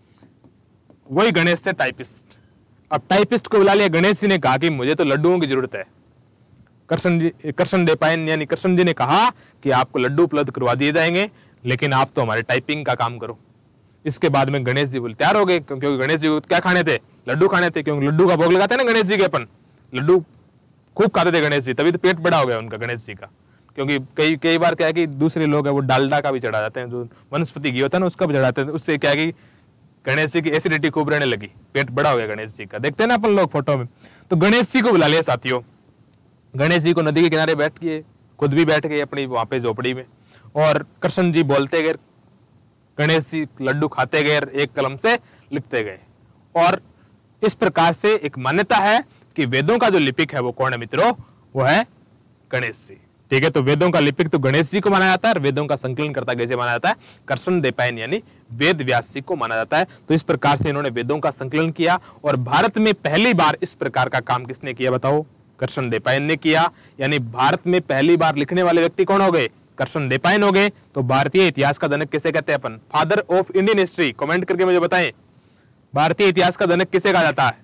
A: वही गणेश थे टाइपिस्ट। अब टाइपिस्ट को बुला लिया। गणेश जी ने कहा कि मुझे तो लड्डुओं की जरूरत है। कृष्ण जी कृष्णदेवपायन यानी कृष्ण जी ने कहा कि आपको लड्डू उपलब्ध करवा दिए जाएंगे, लेकिन आप तो हमारे टाइपिंग का काम करो। इसके बाद में गणेश जी बोले तैयार हो गए, क्योंकि गणेश जी को क्या खाने थे? लड्डू खाने थे, क्योंकि लड्डू का भोग लगाते हैं ना गणेश जी के। अपन लड्डू खूब खाते थे गणेश जी, तभी तो पेट बड़ा हो गया उनका गणेश जी का। क्योंकि कई कई बार क्या है कि दूसरे लोग है वो डालडा का भी चढ़ा जाते हैं, जो वनस्पति घी होता है ना उसका भी चढ़ाते हैं। उससे क्या है कि गणेश जी की एसिडिटी खूब रहने लगी, पेट बड़ा हो गया गणेश जी का। देखते हैं ना अपन लोग फोटो में। तो गणेश जी को बुला लिया साथियों। गणेश जी को नदी के किनारे बैठ गए, खुद भी बैठ गए अपनी वहां पे झोपड़ी में, और कृष्ण जी बोलते गए, गणेश जी लड्डू खाते गए, एक कलम से लिखते गए। और इस प्रकार से एक मान्यता है कि वेदों का जो लिपिक है वो कौन है मित्रों? वो है गणेश जी। ठीक है, तो वेदों का लिपिक तो गणेश जी को माना जाता है और वेदों का संकलन करता कैसे माना जाता है? कृष्णदेवपायन यानी वेद व्यास जी को माना जाता है। तो इस प्रकार से इन्होंने वेदों का संकलन किया और भारत में पहली बार इस प्रकार का काम किसने किया बताओ? कृष्णदेवपायन ने किया। यानी भारत में पहली बार लिखने वाले व्यक्ति कौन हो गए? कृष्णदेवपायन हो गए। तो भारतीय इतिहास का जनक किसे कहते हैं अपन? Father of Indian history. Comment करके मुझे बताएं, भारतीय इतिहास का जनक किसे कहा जाता है?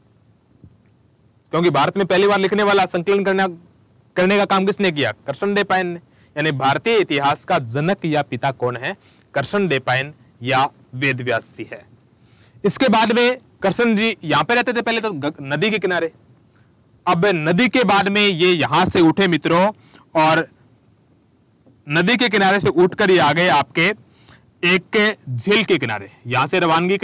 A: क्योंकि भारत में पहली बार लिखने वाला, संकलन करना करने का काम किसने किया? कृष्णदेवपायन ने। यानी भारतीय इतिहास का जनक या पिता कौन है? कृष्णदेवपायन या वेद व्यास जी है। इसके बाद में कृष्ण जी यहां पे रहते थे पहले तो नदी के किनारे। अब नदी के बाद में ये यहां से उठे मित्रों और नदी के किनारे से उठकर ये आ गए आपके एक झील के किनारे। यहां से रवानगी करी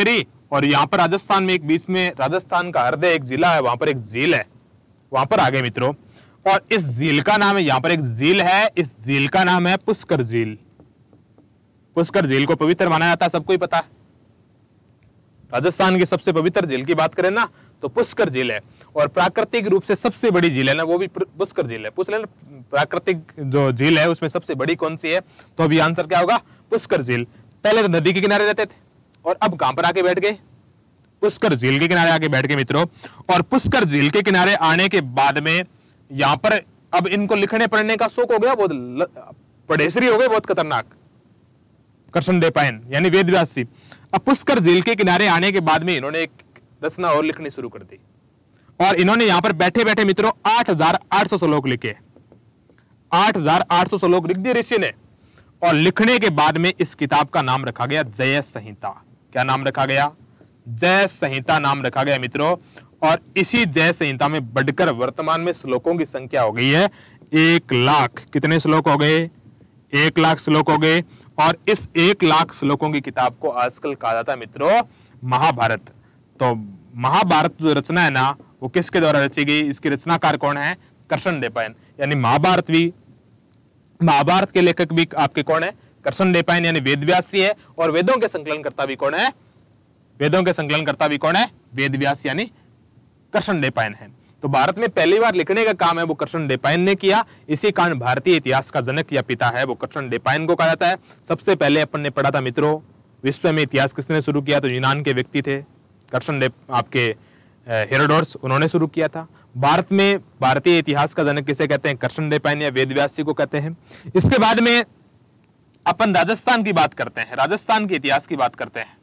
A: और यहाँ पर राजस्थान में एक बीच में राजस्थान का हृदय एक जिला है, वहां पर एक झील है, वहां पर आ गए मित्रों। और इस झील का नाम है, यहां पर एक झील है, इस झील का नाम है पुष्कर झील। पुष्कर झील को पवित्र माना जाता है, सबको ही पता है। राजस्थान की सबसे पवित्र झील की बात करें ना तो पुष्कर झील है, और प्राकृतिक रूप से सबसे बड़ी झील है ना वो भी पुष्कर झील है। पूछ लेना प्राकृतिक जो झील है उसमें सबसे बड़ी कौन सी है, तो अभी आंसर क्या होगा, पुष्कर झील। पहले तो नदी के किनारे रहते थे और अब कहां पर आके बैठ गए, पुष्कर झील के किनारे आके बैठ गए मित्रों। और पुष्कर झील के किनारे आने के बाद में यहां पर अब इनको लिखने पढ़ने का शौक हो गया, बहुत पढ़ेसरी हो गए, बहुत खतरनाक। कृष्णदेवपायन यानी वेदव्यास जी। अब पुष्कर झील के किनारे आने के बाद में इन्होंने एक रचना और लिखनी शुरू कर दी, और इन्होंने यहां पर बैठे बैठे मित्रों आठ हजार आठ सौ श्लोक लिखे। आठ हजार आठ सौ श्लोक लिख दिए ऋषि ने, और लिखने के बाद में इस किताब का नाम रखा गया जय संहिता। क्या नाम रखा गया, जय संहिता नाम रखा गया मित्रों। और इसी जय संहिता में बढ़कर वर्तमान में श्लोकों की संख्या हो गई है एक लाख। कितने श्लोक हो गए, एक लाख श्लोक हो गए। और इस एक लाख श्लोकों की किताब को आजकल कहा जाता है मित्रों महाभारत। तो महाभारत जो रचना है ना वो किसके द्वारा रची गई, इसकी रचनाकार कौन है, कृष्णदेवपायन। यानी महाभारत भी, महाभारत के लेखक भी आपके कौन है, कृष्णदेवपायन यानी वेदव्यास जी है। और वेदों के संकलनकर्ता भी कौन है, वेदों के संकलनकर्ता भी कौन है, वेदव्यास यानी कृष्णदेवपायन है। तो भारत में पहली बार लिखने का काम है वो कृष्णदेवपायन ने किया। इसी कारण भारतीय इतिहास का जनक या पिता है वो कृष्णदेवपायन को कहा जाता है। सबसे पहले अपन ने पढ़ा था मित्रों विश्व में इतिहास किसने शुरू किया, तो यूनान के व्यक्ति थे कृष्णदेव, आपके हेरोडोटस, उन्होंने शुरू किया था। भारत में भारतीय इतिहास का जनक किसे कहते हैं, कृष्णदेवपायन या वेदव्यास जी को कहते हैं। इसके बाद में अपन राजस्थान की बात करते हैं, राजस्थान के इतिहास की बात करते हैं।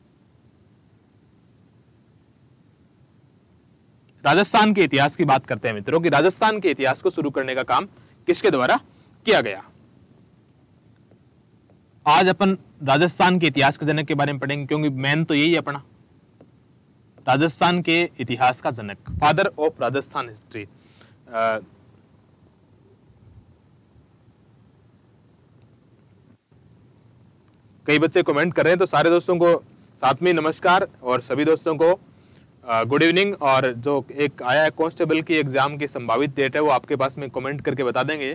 A: राजस्थान के इतिहास की बात करते हैं मित्रों कि राजस्थान के इतिहास को शुरू करने का काम किसके द्वारा किया गया। आज अपन राजस्थान के इतिहास के जनक के बारे में पढ़ेंगे, क्योंकि मेन तो यही है अपना राजस्थान के इतिहास का जनक, फादर ऑफ राजस्थान हिस्ट्री। कई बच्चे कमेंट कर रहे हैं, तो सारे दोस्तों को साथ में नमस्कार और सभी दोस्तों को गुड इवनिंग। और जो एक आया है कांस्टेबल की एग्जाम की संभावित डेट है वो आपके पास में कमेंट करके बता देंगे।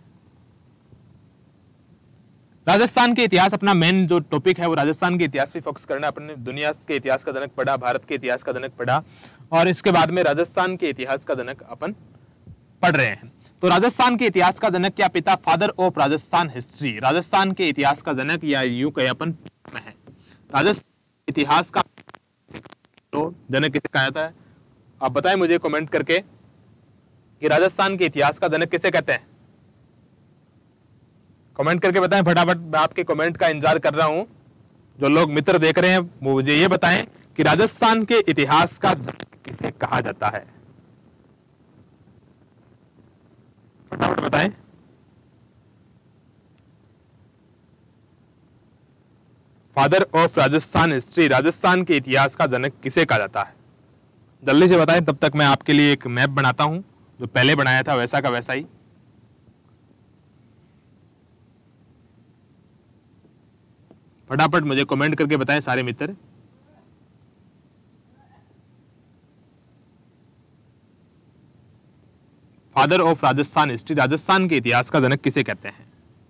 A: राजस्थान के इतिहास अपना मेन जो टॉपिक है वो राजस्थान के इतिहास पे फोकस करना। अपने दुनिया के इतिहास का जनक पढ़ा, भारत के इतिहास का जनक पढ़ा, और इसके बाद में राजस्थान के इतिहास का जनक अपन पढ़ रहे हैं। तो राजस्थान के इतिहास का जनक या पिता, father of Rajasthan history, Rajasthan के इतिहास का जनक या यूं कहे अपन है। राजस्थान इतिहास का जनक किसे कहा जाता है, आप बताएं मुझे कमेंट करके कि राजस्थान के इतिहास का जनक किसे कहते हैं। कमेंट करके बताएं फटाफट, मैं आपके कमेंट का इंतजार कर रहा हूं। जो लोग मित्र देख रहे हैं वो मुझे ये बताएं कि राजस्थान के इतिहास का जनक किसे कहा जाता है, फटाफट बताएं। Father of Rajasthan history, Rajasthan के इतिहास का जनक किसे कहा जाता है, जल्दी से बताएं। तब तक मैं आपके लिए एक मैप बनाता हूं जो पहले बनाया था वैसा का वैसा ही। फटाफट मुझे कमेंट करके बताएं सारे मित्र। Father of Rajasthan history, Rajasthan के इतिहास का जनक किसे कहते हैं।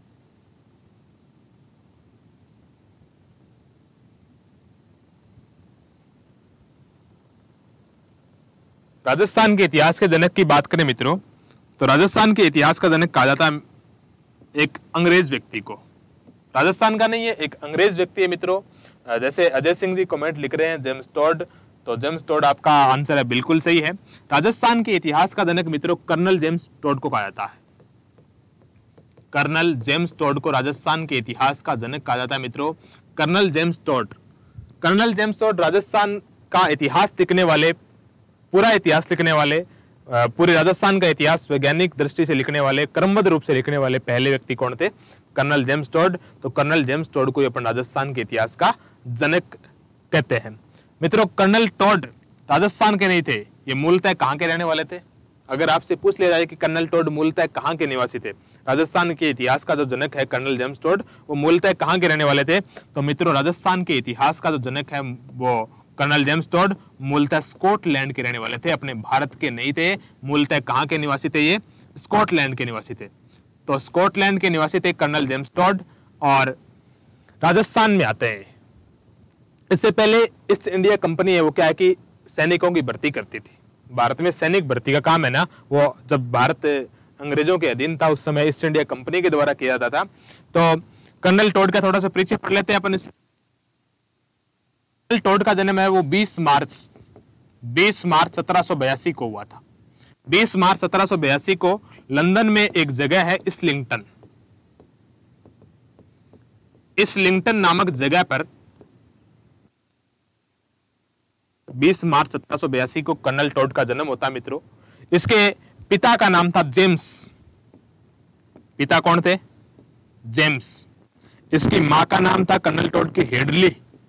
A: राजस्थान के इतिहास के जनक की बात करें मित्रों तो राजस्थान के इतिहास का जनक कहा जाता है एक अंग्रेज व्यक्ति को। राजस्थान का नहीं है, एक अंग्रेज व्यक्ति है मित्रों। जैसे अजय सिंह जी कमेंट लिख रहे हैं जेम्स टॉड, तो जेम्स टॉड आपका आंसर है, बिल्कुल सही है। राजस्थान के इतिहास का जनक मित्रों कर्नल जेम्स टॉड को कहा जाता है। कर्नल जेम्स टॉड को राजस्थान के इतिहास का जनक कहा जाता है मित्रों, colonel James Tod. Colonel James Tod Rajasthan का इतिहास लिखने वाले, पूरा इतिहास लिखने वाले, पूरे राजस्थान का इतिहास वैज्ञानिक दृष्टि से लिखने वाले, क्रमबद्ध रूप से लिखने वाले पहले व्यक्ति कौन थे, कर्नल जेम्स टॉड। तो कर्नल जेम्स टॉड को अपन राजस्थान के इतिहास का जनक कहते हैं मित्रों। कर्नल टॉड राजस्थान के नहीं थे, ये मूलतः कहां के रहने वाले थे। अगर आपसे पूछ लिया जाए कि कर्नल टॉड मूलतः कहां के निवासी थे, राजस्थान के इतिहास का जो जनक है कर्नल जेम्स टॉड, वो मूलतः कहां के रहने वाले थे, तो मित्रों राजस्थान के इतिहास का जो जनक है वो कर्नल जेम्स टॉड मूलतः स्कॉटलैंड के रहने वाले थे, अपने भारत के नहीं थे। मूलतः कहां के निवासी थे? ये स्कॉटलैंड के निवासी थे। तो स्कॉटलैंड के निवासी थे कर्नल जेम्स टॉड और राजस्थान में आते हैं। इससे पहले ईस्ट इंडिया कंपनी है वो क्या है कि सैनिकों की भर्ती करती थी। भारत में सैनिक भर्ती का काम है ना, वो जब भारत अंग्रेजों के अधीन था उस समय ईस्ट इंडिया कंपनी के द्वारा किया जाता था। तो कर्नल टॉड का थोड़ा सा परिचय पढ़ लेते हैं अपन। कर्नल टॉड का जन्म है वो बीस मार्च बीस मार्च सत्रह सौ बयासी को हुआ था। बीस मार्च सत्रह सौ बयासी को लंदन में एक जगह है इस्लिंगटन। इस्लिंगटन नामक जगह पर बीस मार्च सत्रह सौ बयासी को कर्नल टॉड का जन्म होता मित्रों। इसके पिता का नाम था जेम्स। पिता कौन थे? जेम्स। इसकी मां का नाम था कर्नल टॉड की हेडली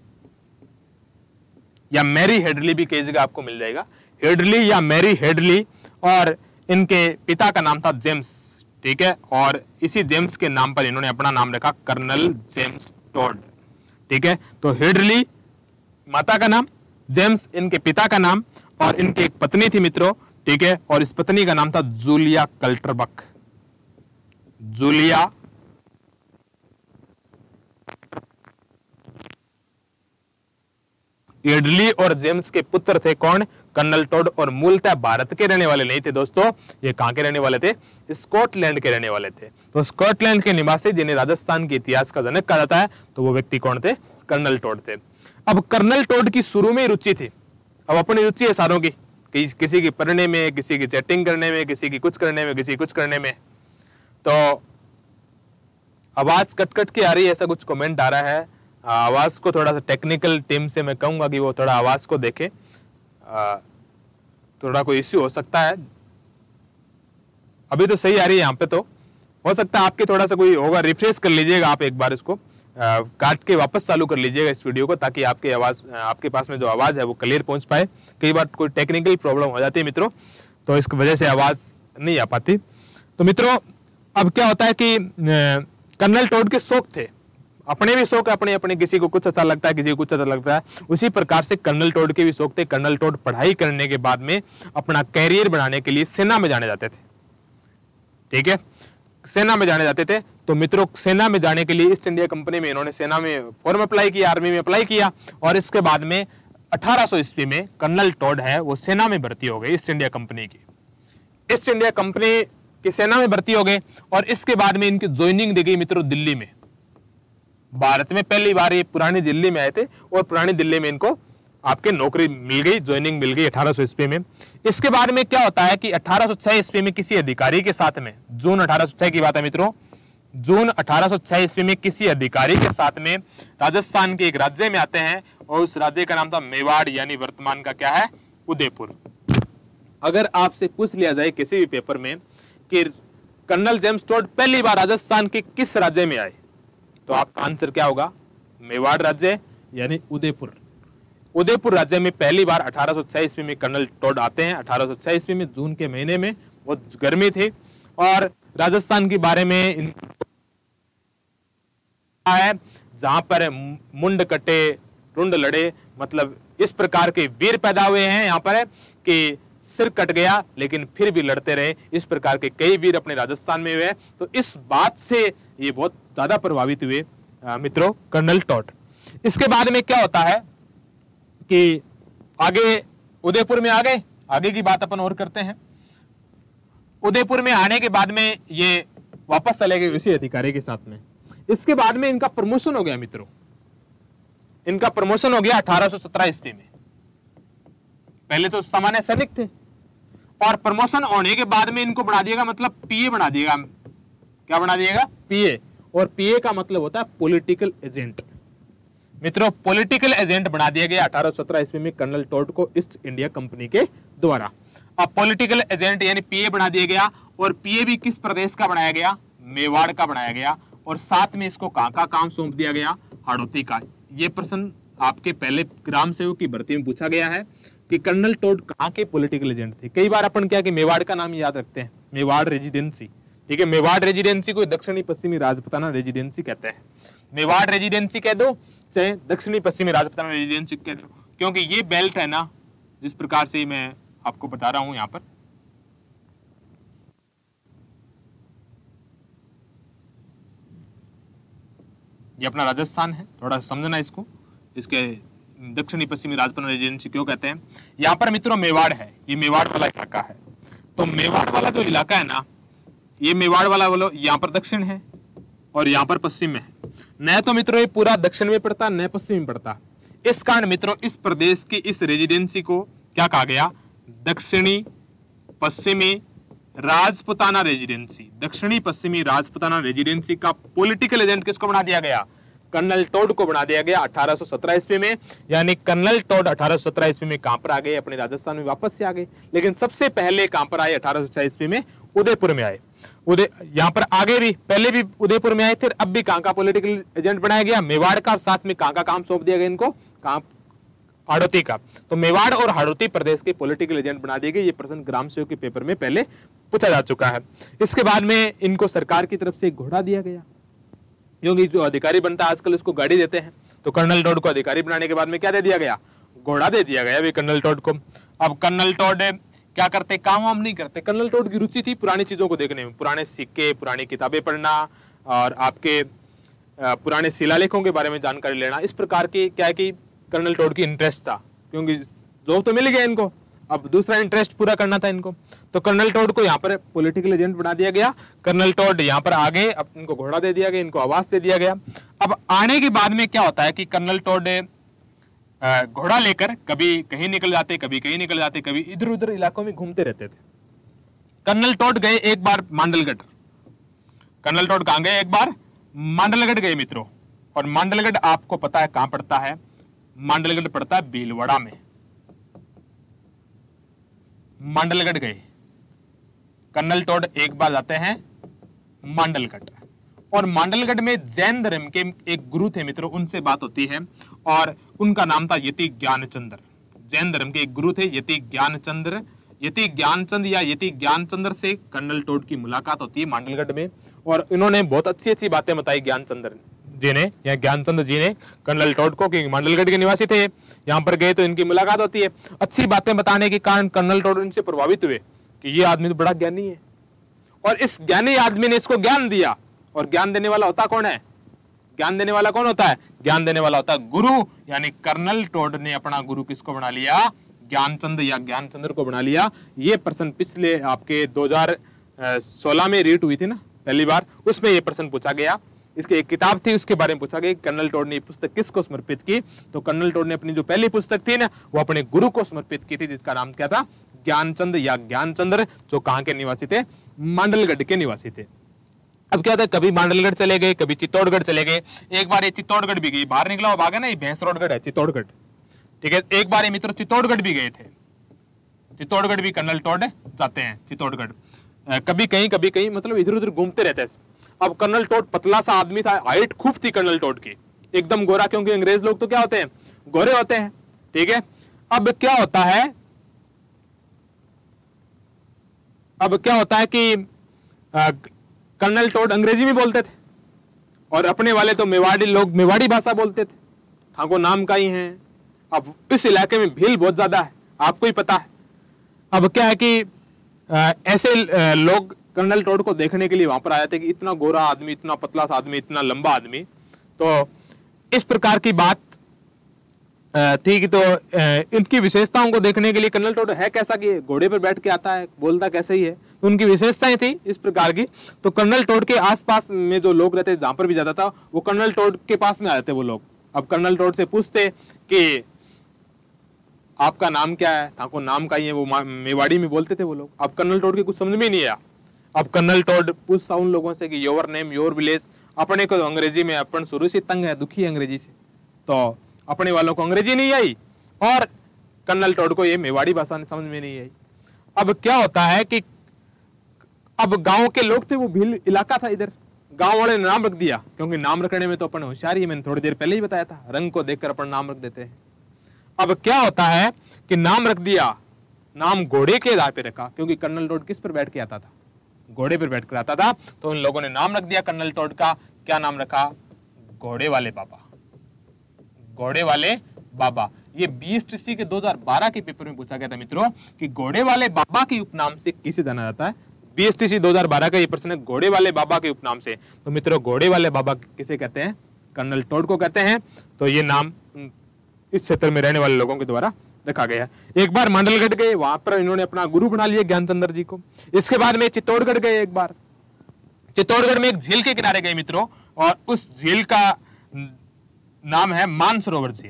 A: या मैरी हेडली भी कई जगह आपको मिल जाएगा, हेडली या मैरी हेडली। और इनके पिता का नाम था जेम्स, ठीक है। और इसी जेम्स के नाम पर इन्होंने अपना नाम रखा कर्नल जेम्स टॉड, ठीक है। तो हेडली माता का नाम, जेम्स इनके पिता का नाम, और इनकी एक पत्नी थी मित्रों, ठीक है। और इस पत्नी का नाम था जूलिया कल्टरबक। जूलिया हेडली और जेम्स के पुत्र थे कौन? Colonel Tod. और मूलतः भारत के रहने वाले नहीं थे दोस्तों, ये कहां के रहने वाले थे? स्कॉटलैंड के रहने वाले थे। तो स्कॉटलैंड के निवासी जिन्हें राजस्थान के इतिहास का जनक कहा जाता है, तो वो व्यक्ति कौन थे? कर्नल टॉड थे। अब कर्नल टॉड की शुरू में रुचि थी, अब अपनी रुचि है सारों की, कि किसी की पढ़ने में, किसी की चैटिंग करने में, किसी की कुछ करने में, किसी कुछ करने में। तो आवाज कट कट के आ रही है, ऐसा कुछ कमेंट आ रहा है। आवाज को थोड़ा सा टेक्निकल टीम से मैं कहूंगा कि वो थोड़ा आवाज को देखे, थोड़ा कोई इश्यू हो सकता है। अभी तो सही आ रही है यहाँ पे, तो हो सकता है आपके थोड़ा सा कोई होगा, रिफ्रेश कर लीजिएगा आप एक बार, इसको आ, काट के वापस चालू कर लीजिएगा इस वीडियो को, ताकि आपकी आवाज, आपके पास में जो आवाज है वो क्लियर पहुंच पाए। कई बार कोई टेक्निकल प्रॉब्लम हो जाती है मित्रों, तो इस वजह से आवाज नहीं आ पाती। तो मित्रों अब क्या होता है कि कर्नल टॉड के शौक थे, अपने भी शौक, अपने अपने, किसी को कुछ अच्छा लगता है, किसी को कुछ अच्छा लगता है। उसी प्रकार से कर्नल टॉड के भी शौक थे। कर्नल टॉड पढ़ाई करने के बाद में अपना कैरियर बनाने के लिए सेना में जाने जाते थे, ठीक है, सेना में जाने जाते थे। तो मित्रों सेना में जाने के लिए ईस्ट इंडिया कंपनी में इन्होंने सेना में फॉर्म अप्लाई किया, आर्मी में अप्लाई किया, और इसके बाद में अठारह सौ ईस्वी में कर्नल टॉड है वो सेना में भर्ती हो गए ईस्ट इंडिया कंपनी की। ईस्ट इंडिया कंपनी की सेना में भर्ती हो गए, और इसके बाद में इनकी ज्वाइनिंग दी गई मित्रों दिल्ली में। भारत में पहली बार ये पुरानी दिल्ली में आए थे, और पुरानी दिल्ली में इनको आपके नौकरी मिल गई, ज्वाइनिंग मिल गई अठारह सौ ईस्वी में। इसके बाद में क्या होता है कि अठारह सौ छह ईस्वी में किसी अधिकारी के साथ में, जून अठारह सौ छह की बात है मित्रों, जून अठारह सौ छह ईस्वी में किसी अधिकारी के साथ में राजस्थान के एक राज्य में आते हैं, और उस राज्य का नाम था मेवाड़, यानी वर्तमान का क्या है? उदयपुर। अगर आपसे पूछ लिया जाए किसी भी पेपर में कि कर्नल जेम्स टॉड पहली बार राजस्थान के किस राज्य में आए, तो आपका आंसर क्या होगा? मेवाड़ राज्य, यानी उदयपुर। उदयपुर राज्य में पहली बार अठारह सौ छह ईस्वी में कर्नल टॉड आते हैं। अठारह सौ छह ईस्वी में जून के महीने में, बहुत गर्मी थी, और राजस्थान के बारे में है जहां पर मुंड कटे रुंड लड़े, मतलब इस प्रकार के वीर पैदा हुए हैं यहाँ पर, कि सिर कट गया लेकिन फिर भी लड़ते रहे। इस प्रकार के कई वीर अपने राजस्थान में हुए। तो इस बात से ये बहुत ज्यादा प्रभावित हुए मित्रों कर्नल टॉड। इसके बाद में क्या होता है कि आगे उदयपुर में आ गए, आगे की बात अपन और करते हैं। उदयपुर में आने के बाद में ये वापस चले गए उसी अधिकारी के साथ में। इसके बाद में इनका प्रमोशन हो गया मित्रों, इनका प्रमोशन हो गया अठारह सौ सत्रह ईस्वी में। पहले तो सामान्य सैनिक थे, और प्रमोशन होने के बाद में इनको बढ़ा दिएगा, मतलब पीए बना दिएगा। क्या बना दिएगा? पीए। और पीए का मतलब होता है पॉलिटिकल एजेंट। मित्रों पॉलिटिकल एजेंट बना दिया गया अठारह सौ सत्रह ईस्वी में कर्नल टॉड को ईस्ट इंडिया कंपनी के द्वारा। अब पॉलिटिकल एजेंट यानी पीए बना दिया गया, और पीए भी किस प्रदेश का बनाया गया? मेवाड़ का बनाया गया। और साथ में इसको कहां का काम सौंप दिया गया? हाड़ौती का। ये प्रश्न आपके पहले ग्राम सेवक की भर्ती में पूछा गया है कि कर्नल टॉड कहां के पॉलिटिकल एजेंट थे। कई बार अपन क्या कि मेवाड़ का नाम याद रखते हैं, मेवाड़ रेजिडेंसी, ठीक है। मेवाड़ रेजिडेंसी को दक्षिणी पश्चिमी राजपूताना रेजिडेंसी कहते हैं। मेवाड़ रेजिडेंसी कह दो चाहे दक्षिणी पश्चिमी राजपूताना रेजिडेंसी कह दो, क्योंकि ये बेल्ट है ना, जिस प्रकार से मैं आपको बता रहा हूं यहां पर, ये अपना राजस्थान है, थोड़ा समझना इसको, इसके दक्षिणी पश्चिमी राजपूताना रेजिडेंसी क्यों कहते हैं। यहां पर मित्रों मेवाड़ है, ये मेवाड़ वाला इलाका है। तो मेवाड़ वाला जो इलाका है ना, ये मेवाड़ वाला बोलो, यहां पर दक्षिण है और यहां पर पश्चिम में है। न तो मित्रों ये पूरा दक्षिण में पड़ता, न पश्चिम में पड़ता। इस कारण मित्रों इस प्रदेश की इस रेजिडेंसी को क्या कहा गया, दक्षिणी पश्चिमी राजपूताना रेजिडेंसी। दक्षिणी पश्चिमी राजपूताना रेजिडेंसी का पॉलिटिकल एजेंट किसको बना दिया गया, कर्नल टॉड को बना दिया गया अठारह सौ सत्रह ईस्वी में। यानी कर्नल टॉड अठारह सौ सत्रह ईस्वी में कहां पर आ गए, अपने राजस्थान में वापस से आ गए। लेकिन सबसे पहले कहां पर आए, अठारह सौ छह ईस्वी में उदयपुर में आए। उदय यहां पर आगे भी पहले भी उदयपुर में आए थे, अब भी कहां का पॉलिटिकल एजेंट बनाया गया, मेवाड़ का। साथ में कहां का काम सौंप दिया गया इनको, कहां, हाड़ौती का। तो मेवाड़ और हाड़ौती प्रदेश के पॉलिटिकल एजेंट बना दिए गए। ये प्रश्न ग्राम सेवक के पेपर में पहले पूछा जा चुका है। इसके बाद में इनको सरकार की तरफ से एक घोड़ा दिया गया, क्योंकि जो अधिकारी बनता है आजकल उसको गाड़ी देते हैं। तो कर्नल टॉड को अधिकारी बनाने के बाद में क्या दे दिया गया, घोड़ा दे दिया गया कर्नल टॉड को। अब कर्नल टॉड क्या करते, काम वाम नहीं करते। कर्नल टॉड की रुचि थी पुरानी चीजों को देखने में, पुराने सिक्के, पुरानी किताबें पढ़ना और आपके पुराने शिलालेखों के बारे में जानकारी लेना। इस प्रकार की क्या है कि कर्नल टॉड की इंटरेस्ट था, क्योंकि जॉब तो मिल गया इनको, अब दूसरा इंटरेस्ट पूरा करना था इनको। तो कर्नल टॉड को यहाँ पर पॉलिटिकल एजेंट बना दिया गया। कर्नल टॉड यहाँ पर आ गए, अब इनको घोड़ा दे दिया गया, इनको आवास दे दिया गया। अब आने के बाद में क्या होता है कि कर्नल टॉड घोड़ा लेकर कभी कहीं निकल जाते, कभी कहीं निकल जाते, कभी इधर उधर इलाकों में घूमते रहते थे। कर्नल टॉड गए एक बार मांडलगढ़। कर्नल टॉड कहां गए, एक बार मांडलगढ़ गए मित्रों। और मांडलगढ़ आपको पता है कहां पड़ता है, मांडलगढ़ पड़ता है भीलवाड़ा में। मांडलगढ़ गए कर्नल टॉड, एक बार जाते हैं मांडलगढ़। और मांडलगढ़ में जैन धर्म के एक गुरु थे मित्रों, उनसे बात होती है और उनका नाम था यति ज्ञानचंद्र। जैन धर्म के एक गुरु थे यति ज्ञानचंद्र। यति ज्ञानचंद या यति ज्ञानचंद्र से कर्नल टॉड की मुलाकात होती है मांडलगढ़ में। और इन्होंने बहुत अच्छी अच्छी बातें बताई ज्ञानचंद्र जी ने या ज्ञानचंद्र जी ने कर्नल टॉड को, कि मांडलगढ़ के निवासी थे, यहाँ पर गए तो इनकी मुलाकात होती है। अच्छी बातें बताने के कारण कर्नल टॉड इनसे प्रभावित हुए कि ये आदमी तो बड़ा ज्ञानी है, और इस ज्ञानी आदमी ने इसको ज्ञान दिया। और ज्ञान देने वाला होता कौन है, ज्ञान देने वाला कौन होता है, ज्ञान देने वाला होता है गुरु। यानी कर्नल टॉड ने अपना गुरु किसको बना लिया, ज्ञानचंद या ज्ञानचंद्र को बना लिया। ये प्रश्न पिछले आपके दो हज़ार सोलह में रीट हुई थी ना पहली बार, उसमें ये प्रश्न पूछा गया। इसकी एक किताब थी, उसके बारे में पूछा गया कर्नल टॉड ने पुस्तक किसको समर्पित की। तो कर्नल टॉड ने अपनी जो पहली पुस्तक थी ना, वो अपने गुरु को समर्पित की थी, जिसका नाम क्या था, ज्ञानचंद या ज्ञानचंद्र, जो कहां के निवासी थे, मांडलगढ़ के निवासी थे। अब क्या था, कभी मांडलगढ़ चले गए, कभी चित्तौड़गढ़ चले गए। एक बार ये चित्तौड़गढ़ भी गई, बाहर निकला हुआ भाग है ना, ये भैंसरोडगढ़ है चित्तौड़गढ़, ठीक है। एक बार ये मित्र चित्तौड़गढ़ भी गए थे, चित्तौड़गढ़ भी कर्नल टॉड जाते हैं चित्तौड़गढ़, कभी कहीं कभी कहीं, मतलब इधर उधर घूमते रहते हैं। अब कर्नल टॉड पतला सा आदमी था, हाइट खूब थी कर्नल टॉड की, एकदम गोरा, क्योंकि अंग्रेज लोग तो क्या होते हैं, गोरे होते हैं, ठीक है। अब क्या होता है, अब क्या होता है कि कर्नल टॉड अंग्रेजी में बोलते थे और अपने वाले तो मेवाड़ी लोग मेवाड़ी भाषा बोलते थे, ठाकुर नाम का ही है। अब इस इलाके में भीड़ बहुत ज्यादा है, आपको ही पता है। अब क्या है कि आ, ऐसे आ, लोग कर्नल टॉड को देखने के लिए वहां पर आए थे कि इतना गोरा आदमी, इतना पतला सा आदमी, इतना लंबा आदमी। तो इस प्रकार की बात थी कि तो आ, इनकी विशेषताओं को देखने के लिए कर्नल टॉड है कैसा कि घोड़े पर बैठ के आता है, बोलता कैसे ही है, तो उनकी विशेषताएं थी इस प्रकार की। तो कर्नल टॉड के आसपास में जो लोग रहते, जहां पर भी जाता था, वो कर्नल टॉड के पास में आ जाते वो लोग। अब कर्नल टॉड से पूछते कि आपका नाम क्या है, ठाकुर नाम का ही है, वो मेवाड़ी में बोलते थे वो लोग। अब कर्नल टॉड के कुछ समझ में नहीं आया। अब कर्नल टॉड पूछता उन लोगों से कि योर नेम, योर विलेज। अपने को अंग्रेजी में, अपन शुरू से तंग है, दुखी है अंग्रेजी से, तो अपने वालों को अंग्रेजी नहीं आई और कर्नल टॉड को ये मेवाड़ी भाषा समझ में नहीं आई। अब क्या होता है कि अब गांव के लोग थे, वो भील इलाका था इधर, गांव वाले ने नाम रख दिया, क्योंकि नाम रखने में तो अपन होशियार ही, मैंने थोड़ी देर पहले ही बताया था, रंग को देखकर अपन नाम रख देते हैं। अब क्या होता है कि नाम रख दिया, नाम घोड़े के आधार पे रखा, क्योंकि कर्नल टॉड किस पर बैठ के आता था, घोड़े पर बैठ कर आता था। तो उन लोगों ने नाम रख दिया कर्नल टॉड का, क्या नाम रखा, घोड़े वाले बाबा, घोड़े वाले बाबा। ये बीएसटीसी के दो हज़ार बारह के पेपर में पूछा गया था मित्रों कि घोड़े वाले बाबा के उपनाम से किसे जाना जाता है। बीएसटीसी दो हज़ार बारह का ये प्रश्न है, घोड़े वाले बाबा के उपनाम से। तो मित्रों घोड़े वाले बाबा किसे कहते हैं? कर्नल टोड को कहते हैं। तो ये नाम इस क्षेत्र में रहने वाले लोगों के द्वारा रखा गया। एक बार मंडलगढ़ गए, वहां पर इन्होंने अपना गुरु बना लिया ज्ञानचंद्र जी को। इसके बाद में चित्तौड़गढ़ गए। एक बार चित्तौड़गढ़ में एक झील के किनारे गए मित्रों, और उस झील का नाम है मानसरोवर झील।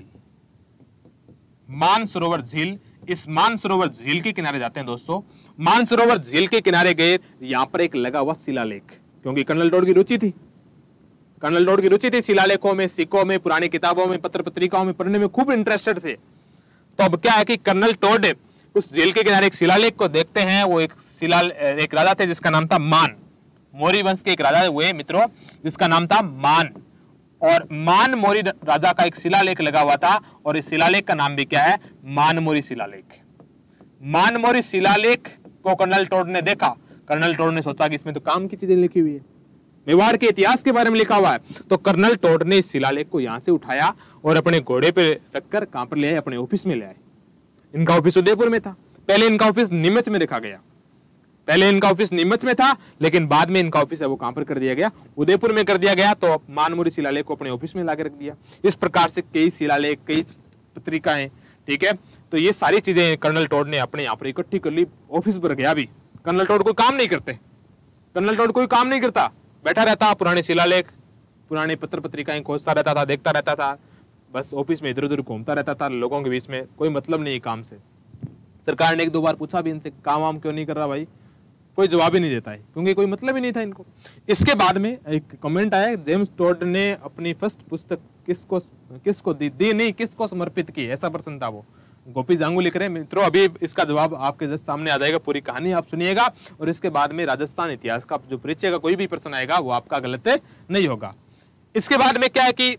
A: मानसरोवर झील, इस मानसरोवर झील के किनारे जाते हैं दोस्तों। मानसरोवर झील के किनारे गए, यहां पर एक लगा हुआ शिलालेख, क्योंकि कर्नल टोड की रुचि थी कर्नल टोड की रुचि थी शिलालेखों में, सिक्कों में, पुरानी किताबों में, पत्र पत्रिकाओं में पढ़ने में खूब इंटरेस्टेड थे। तो अब क्या है कि कर्नल टोड उस झील के किनारे एक शिलालेख को देखते हैं। वो एक शिला एक राजा थे जिसका नाम था मान। मौर्य वंश के एक राजा हुए मित्रों जिसका नाम था मान, और मान मौर्य राजा का एक शिलालेख लगा हुआ था, और इस शिलालेख का नाम भी क्या है? मानमौरी शिलालेख। मानमौरी शिलालेख को कर्नल टोड ने देखा। कर्नल टोड ने सोचा कि इसमें तो काम की चीजें लिखी हुई है, मेवाड़ के इतिहास के बारे में लिखा हुआ है। तो कर्नल टोड ने इस शिलालेख को यहां से उठाया और अपने घोड़े पे रखकर कहां पर ले आए? अपने ऑफिस में ले आए। इनका ऑफिस उदयपुर में था। पहले इनका ऑफिस नीमच में रखा गया। पहले इनका ऑफिस नीमच में था, लेकिन बाद में इनका ऑफिस है वो कहां पर कर दिया गया? उदयपुर में कर दिया गया। तो मानमौरी शिलालेख को अपने ऑफिस में लाकर रख दिया। इस प्रकार से कई शिलालेख, कई पत्रिकाएं, ठीक है, तो ये सारी चीजें कर्नल टोड ने अपने यहाँ पर इकट्ठी कर ली, ऑफिस पर गया। भी कर्नल टोड कोई काम नहीं करते, कर्नल टोड कोई काम नहीं करता, बैठा रहता, पुराने शिलालेख, पुराने पत्र पत्रिकाएं खोजता रहता था, देखता रहता था, बस ऑफिस में इधर उधर घूमता रहता था, लोगों के बीच में कोई मतलब नहीं काम से। सरकार ने एक दो बार पूछा भी इनसे, काम वाम क्यों नहीं कर रहा भाई? कोई जवाब ही नहीं देता है, क्योंकि कोई मतलब ही नहीं था इनको। इसके बाद में एक कमेंट आया, जेम्स टोड ने अपनी फर्स्ट पुस्तक किसको किसको दी, दी नहीं किसको समर्पित की, ऐसा प्रश्न था वो। गोपी जांगू लिख रहे हैं मित्रों, अभी इसका जवाब आपके जस्ट सामने आ जाएगा, पूरी कहानी आप सुनिएगा, और इसके बाद में राजस्थान इतिहास का जो परीक्षा का कोई भी प्रश्न आएगा वो आपका गलत नहीं होगा। इसके बाद में क्या है कि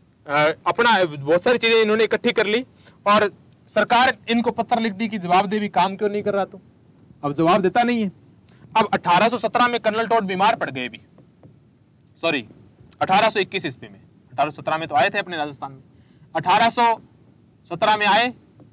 A: अपना बहुत सारी चीजें इन्होंने इकट्ठी कर ली, और सरकार इनको पत्र लिख दी कि जवाब दे भी, काम क्यों नहीं कर रहा तू? अब जवाब देता नहीं है। अब अठारह सौ सत्रह में कर्नल टोड बीमार पड़ गए भी, सॉरी अठारह सौ इक्कीस ईस्वी में, अठारह सौ सत्रह में तो आए थे अपने राजस्थान में, अठारह सौ सत्रह में आए,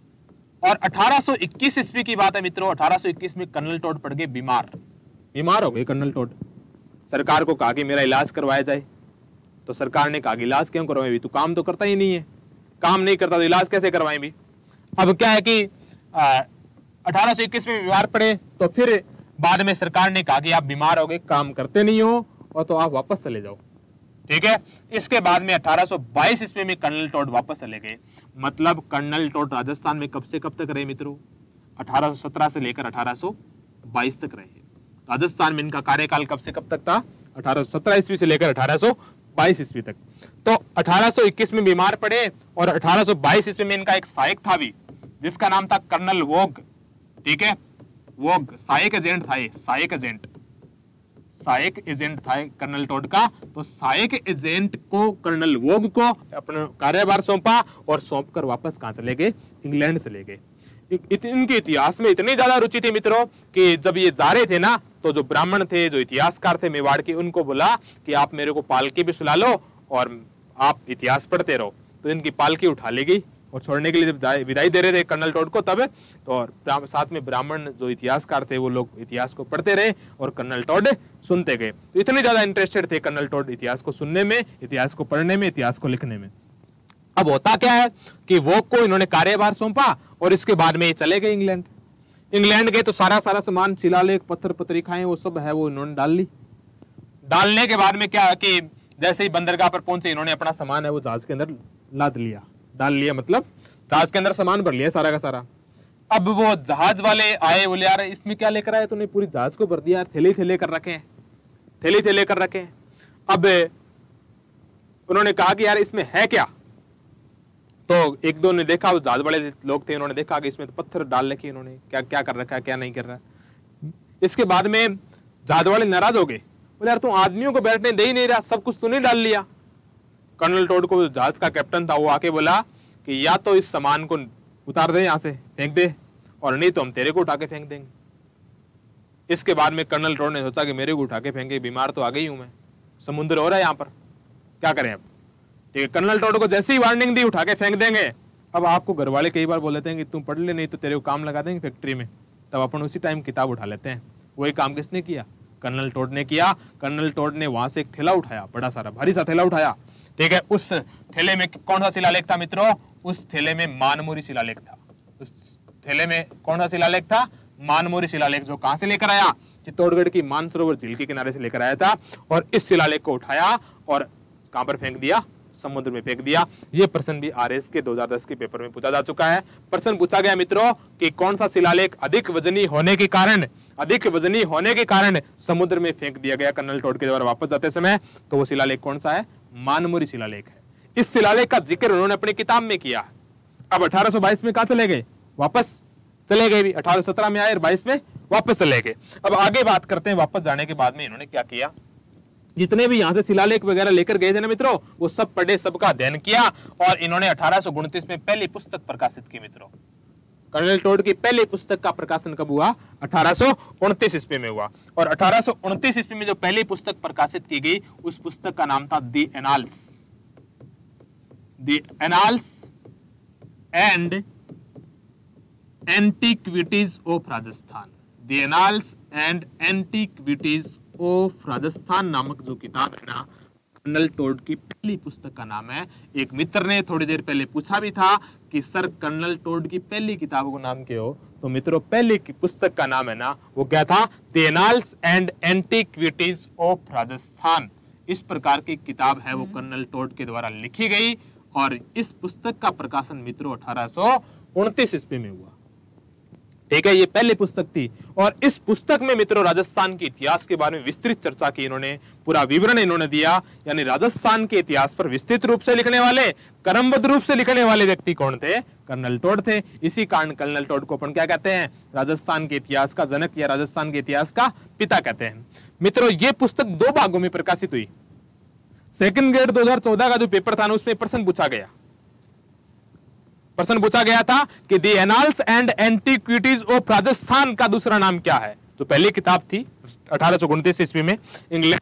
A: और अठारह सौ इक्कीस ईस्वी की बात है मित्रों, अठारह सौ इक्कीस में कर्नल टोड पड़ गए बीमार, बीमार हो गए कर्नल टोड। सरकार को कहा कि मेरा इलाज करवाया जाए, तो सरकार ने कहा कि इलाज क्यों करवाएं भी, तू काम तो करता ही नहीं है, काम नहीं करता तो इलाज कैसे करवाएं भी। अब क्या है कि अठारह सौ इक्कीस में बीमार पड़े, तो फिर बाद में सरकार ने कहा कि आप बीमार हो गए, काम करते नहीं हो, और तो आप वापस चले जाओ, ठीक है। इसके बाद में अठारह सौ बाईस ईस्वी में कर्नल टोड वापस चले गए। मतलब कर्नल टोड राजस्थान में कब से कब तक रहे मित्रों? अठारह सौ सत्रह से लेकर अठारह सौ बाईस तक रहे। राजस्थान में इनका कार्यकाल कब से कब तक था? अठारह सौ सत्रह ईस्वी से लेकर अठारह सौ बाईस ईस्वी तक। तो अठारह सौ इक्कीस में बीमार पड़े, और अठारह सौ बाईस ईस्वी में इनका एक सहायक था भी, जिसका नाम था कर्नल वोग, ठीक है, वोग सहायक एजेंट था, ये सहायक एजेंट सहायक एजेंट था कर्नल टोड का। तो सहायक एजेंट को कर्नल वोग को अपना कार्यभार सौंपा, और सौंपकर वापस कहां चले गए? इंग्लैंड चले गए। इनके इतिहास में इतनी ज्यादा रुचि थी मित्रों कि जब ये जा रहे थे ना, तो जो ब्राह्मण थे, जो इतिहासकार थे मेवाड़ के, उनको बोला कि आप मेरे को पालकी भी सुला लो और आप इतिहास पढ़ते रहो। तो इनकी पालकी उठा ली गई, और छोड़ने के लिए जब विदाई दे रहे थे कर्नल टोड को तब, तो और साथ में ब्राह्मण जो इतिहासकार थे वो लोग इतिहास को पढ़ते रहे और कर्नल टोड सुनते गए। तो इतने ज्यादा इंटरेस्टेड थे कर्नल टोड इतिहास को सुनने में, इतिहास को पढ़ने में, इतिहास को लिखने में। अब होता क्या है कि वो को इन्होंने कार्यभार सौंपा, और इसके बाद में ये चले गए इंग्लैंड। इंग्लैंड गए तो सारा सारा सामान, शिलालेख, पत्र पत्रिकाएं, वो सब है वो इन्होंने डाल ली। डालने के बाद में क्या है कि जैसे ही बंदरगाह पर पहुंचे, इन्होंने अपना सामान है वो जहाज के अंदर लाद लिया, डाल लिया, मतलब जहाज के अंदर सामान भर लिया सारा का सारा। अब वो जहाज वाले आए, बोले यार इसमें क्या लेकर आए तूने? पूरी जहाज को भर दिया, थैले थैले कर रखे हैं, थैले थैले कर रखे हैं। अब उन्होंने कहा कि यार इसमें है क्या? तो एक दो ने देखा, वो जहाज वाले लोग थे, उन्होंने देखा कि इसमें तो पत्थर डाल रखे इन्होंने, क्या क्या कर रखा है, क्या नहीं कर रहा है। इसके बाद में जहाज वाले नाराज हो गए, बोले यार तू आदमियों को बैठने दे ही नहीं रहा, सब कुछ तूने डाल लिया। कर्नल टोड को जहाज का कैप्टन था, वो आके बोला कि या तो इस सामान को उतार दे, यहाँ से फेंक दे, और नहीं तो हम तेरे को उठा के फेंक देंगे। इसके बाद में कर्नल टोड ने सोचा कि मेरे को उठा के फेंके, बीमार तो आ गई हूं मैं, समुद्र हो रहा है यहाँ पर, क्या करें अब? ठीक है, कर्नल टोड को जैसे ही वार्निंग दी उठा के फेंक देंगे, अब आपको घर वाले कई बार बोल देते हैं कि तू पढ़ ले, नहीं तो तेरे को काम लगा देंगे फैक्ट्री में, तब अपन उसी टाइम किताब उठा लेते हैं। वही काम किसने किया? कर्नल टोड ने किया। कर्नल टोड ने वहां से एक थैला उठाया, बड़ा सारा भारी सा थैला उठाया, ठीक है। उस थैले में कौन सा शिलालेख था मित्रों? उस थैले में मानमोरी शिलालेख था। उस थैले में कौन सा शिलालेख था? मानमोरी शिलालेख, जो कहां से लेकर आया? चित्तौड़गढ़ की मानसरोवर झील के किनारे से लेकर आया था। और इस शिलालेख को उठाया और कहां पर फेंक दिया? समुद्र में फेंक दिया। यह प्रश्न भी आरएस के दो हज़ार दस के पेपर में पूछा जा चुका है। प्रश्न पूछा गया मित्रों कि कौन सा शिलालेख अधिक वजनी होने के कारण अधिक वजनी होने के कारण समुद्र में फेंक दिया गया कर्नल टोड के द्वारा वापस जाते समय? तो वो शिलालेख कौन सा है? मानमोरी शिलालेख है। इस शिलालेख का जिक्र उन्होंने अपनी किताब में किया। अब अठारह सौ बाईस में कहां चले गए? वापस चले गए भी। अठारह सौ सत्रह में आए और बाईस में वापस चले गए। अब आगे बात करते हैं, वापस जाने के बाद में इन्होंने क्या किया। जितने भी यहां से शिलालेख वगैरह लेकर गए थे ना मित्रों, वो सब पढ़े, सबका अध्ययन किया और इन्होंने अठारह सौ उनतीस में पहली पुस्तक प्रकाशित की मित्रों। कर्नल टोड की पहली पुस्तक का प्रकाशन कब हुआ? अठारह सौ उनतीस ईस्वी में हुआ। और अठारह सौ उनतीस ईस्वी में जो पहली पुस्तक प्रकाशित की गई, उस पुस्तक का नाम था the Annals the Annals and Antiquities of Rajasthan. The Annals and Antiquities of Rajasthan नामक जो किताब है ना, कर्नल टोड की पहली पुस्तक का नाम है। एक मित्र ने थोड़ी देर पहले पूछा भी था कि सर कर्नल टोड की पहली किताब को नाम क्या हो? तो मित्रों पहली की पुस्तक का नाम है ना, वो क्या था? The Annals and Antiquities of Rajasthan. इस प्रकार की किताब है, वो कर्नल टोड के द्वारा लिखी गई और इस पुस्तक का प्रकाशन मित्रों अठारह सौ उनतीस ईस्वी में हुआ, ठीक है। ये पहली पुस्तक थी और इस पुस्तक में मित्रों राजस्थान के इतिहास के बारे में विस्तृत चर्चा की इन्होंने, पूरा विवरण इन्होंने दिया। यानी राजस्थान के इतिहास पर विस्तृत रूप से लिखने वाले, क्रमबद्ध रूप से लिखने वाले व्यक्ति कौन थे? कर्नल टोड थे। इसी कारण कर्नल टोड को अपन क्या कहते हैं? राजस्थान के इतिहास का जनक या राजस्थान के इतिहास का पिता कहते हैं। मित्रों ये पुस्तक दो भागों में प्रकाशित हुई। सेकंड ग्रेड दो हज़ार चौदह का जो पेपर था ना, उसमें प्रश्न पूछा गया प्रश्न पूछा गया था कि the Annals and Antiquities of Rajasthan का दूसरा नाम क्या है? तो पहली किताब थी अठारह सौ उनतीस ईस्वी में इंग्लैंड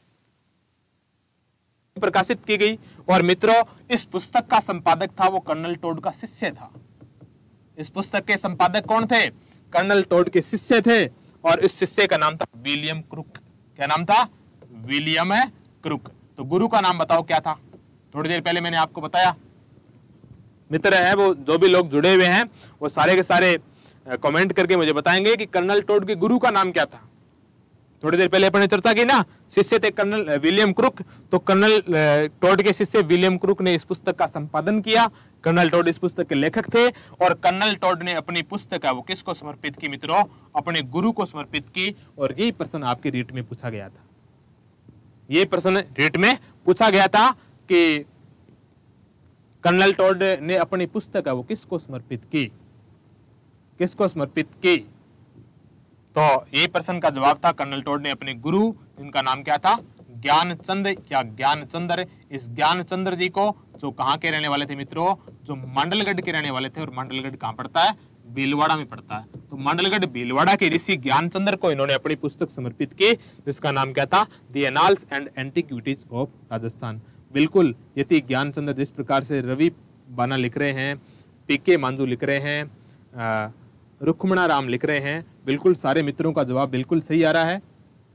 A: प्रकाशित की गई। और मित्रों इस पुस्तक का संपादक था वो कर्नल टोड का शिष्य था। इस पुस्तक के संपादक कौन थे? कर्नल टोड के शिष्य थे और इस शिष्य का नाम था विलियम क्रुक। क्या नाम था? William Crooke. तो गुरु का नाम बताओ क्या था? थोड़ी देर पहले मैंने आपको बताया। मित्र है वो, जो भी लोग जुड़े हुए हैं वो सारे के सारे कमेंट करके मुझे बताएंगे कि कर्नल टोड के गुरु का नाम क्या था। थोड़ी देर पहले अपन ने चर्चा की ना, शिष्य थे कर्नल विलियम क्रुक। तो कर्नल टोड के शिष्य विलियम क्रुक ने इस पुस्तक का संपादन किया। कर्नल टोड इस पुस्तक के लेखक थे और कर्नल टोड ने अपनी पुस्तक है वो किसको समर्पित की मित्रों? अपने गुरु को समर्पित की। और यही प्रश्न आपके रीट में पूछा गया था। ये प्रश्न रीट में पूछा गया था कि कर्नल टोड ने अपनी पुस्तक है वो किसको समर्पित की किसको समर्पित की तो ये प्रश्न का जवाब था कर्नल टोड ने अपने गुरु, जिनका नाम क्या था? ज्ञानचंद या ज्ञानचंद्र। इस ज्ञानचंद्र जी को, जो कहां के रहने वाले थे मित्रों? जो मंडलगढ़ के रहने वाले थे। और मंडलगढ़ कहां पड़ता है? भीलवाड़ा में पड़ता है। तो मंडलगढ़ भीलवाड़ा के ऋषि ज्ञानचंद्र को इन्होंने अपनी पुस्तक समर्पित की, जिसका नाम क्या था? The Annals and Antiquities of Rajasthan. बिल्कुल यति ज्ञानचंद्र जिस प्रकार से रवि बाना लिख रहे हैं, पीके मांझू लिख रहे हैं, रुक्मणा राम लिख रहे हैं, बिल्कुल सारे मित्रों का जवाब बिल्कुल सही आ रहा है।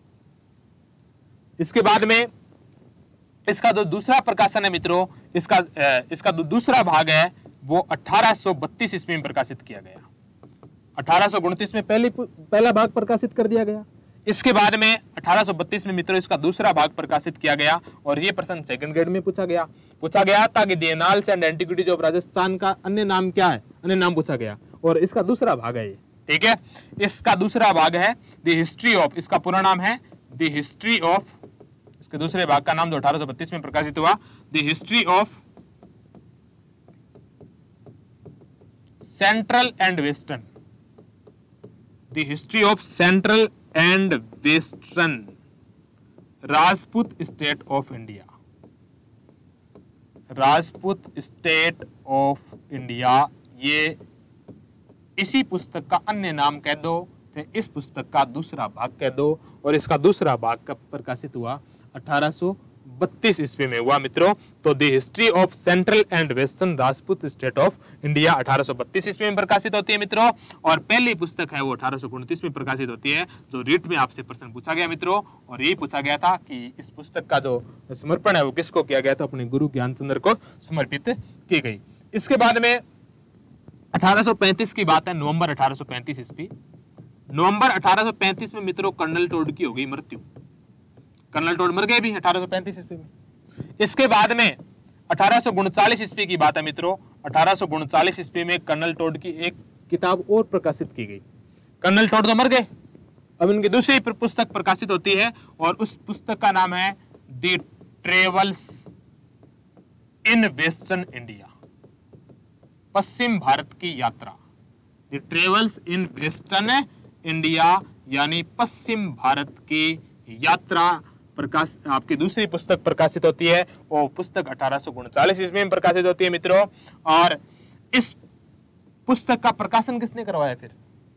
A: इसके बाद में इसका जो दूसरा प्रकाशन है मित्रों, इसका इसका जो दूसरा भाग है वो अठारह सौ बत्तीस ईस्वी में प्रकाशित किया गया। अठारह सौ उनतीस में पहली पहला भाग प्रकाशित कर दिया गया। इसके बाद में अठारह सौ बत्तीस में मित्रों इसका दूसरा भाग प्रकाशित किया गया। और ये प्रश्न सेकंड ग्रेड में पूछा गया पूछा गया था कि the Annals and Antiquities of Rajasthan का अन्य नाम क्या है? अन्य नाम पूछा गया और इसका दूसरा भाग है ये, ठीक है। इसका दूसरा भाग है द हिस्ट्री ऑफ, इसका पूरा नाम है द हिस्ट्री ऑफ, इसके दूसरे भाग का नाम जो अठारह सौ बत्तीस में प्रकाशित हुआ, the History of Central and Western the History of Central and Western Rajput State of India Rajput State of India ये इसी पुस्तक का अन्य नाम कह दो, तो इस पुस्तक का दूसरा भाग कह दो। और इसका दूसरा भाग कब प्रकाशित हुआ? अठारह सौ बत्तीस ईस्वी में हुआ मित्रों। तो the History of Central and Western Rajput State of India अठारह सौ बत्तीस ईस्वी में प्रकाशित होती है मित्रों। और पहली पुस्तक है वो अठारह सौ उनतीस में प्रकाशित होती है। जो रीट में आपसे प्रश्न पूछा गया मित्रों, और यही पूछा गया था कि इस पुस्तक का जो समर्पण है वो किसको किया गया था, अपने गुरु ज्ञानचंद्र को समर्पित की गई। इसके बाद में अठारह सौ पैंतीस की बात है, नवंबर अठारह सौ पैंतीस ईस्वी, नवंबर अठारह सौ पैंतीस में मित्रों कर्नल टोड की हो गई मृत्यु। कर्नल टोड मर गए भी अठारह सौ पैंतीस ईस्वी में। इसके बाद में अठारह सौ उनचालीस ईस्वी की बात है मित्रों, अठारह सौ उनचालीस ईस्वी में कर्नल टोड की एक किताब और प्रकाशित की गई। कर्नल टोड तो मर गए, अब इनकी दूसरी पुस्तक प्रकाशित होती है और उस पुस्तक का नाम है the Travels in Western India, पश्चिम भारत की यात्रा। The Travels in Western India यानी पश्चिम भारत की यात्रा प्रकाश आपकी दूसरी पुस्तक प्रकाशित होती है। वो पुस्तक अठारह सौ उनचालीस ईस्वी में प्रकाशित होती है मित्रों। और इस पुस्तक का प्रकाशन किसने करवाया? फिर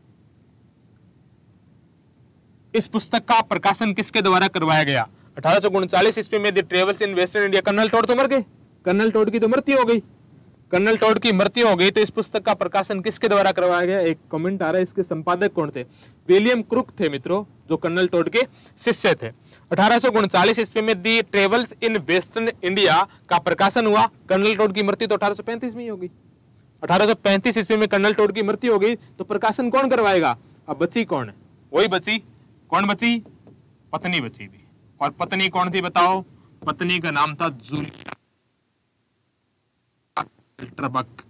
A: इस पुस्तक का प्रकाशन किसके द्वारा करवाया गया? अठारह सौ उनचालीस ईस्वी में the Travels in Western India. Colonel Tod तो मर गए, कर्नल टोड की तो मृत्यु हो गई, कर्नल टोड की मृत्यु हो गई, तो इस पुस्तक का प्रकाशन किसके द्वारा करवाया गया? एक कमेंट आ रहा है, इसके संपादक कौन थे? विलियम क्रुक थे मित्रों, जो कर्नल टोड के शिष्य थे। अठारह सौ उनचालीस ईस्वी में the Travels in Western India का प्रकाशन हुआ। कर्नल टोड की मृत्यु तो अठारह सौ पैंतीस में ही होगी। अठारह सौ पैंतीस ईस्वी में कर्नल टोड की मृत्यु हो गई, तो प्रकाशन कौन करवाएगा? अब बची कौन है? वही बची, कौन बची? पत्नी बची थी। और पत्नी कौन थी बताओ? पत्नी का नाम था जूलिया कल्टरबक,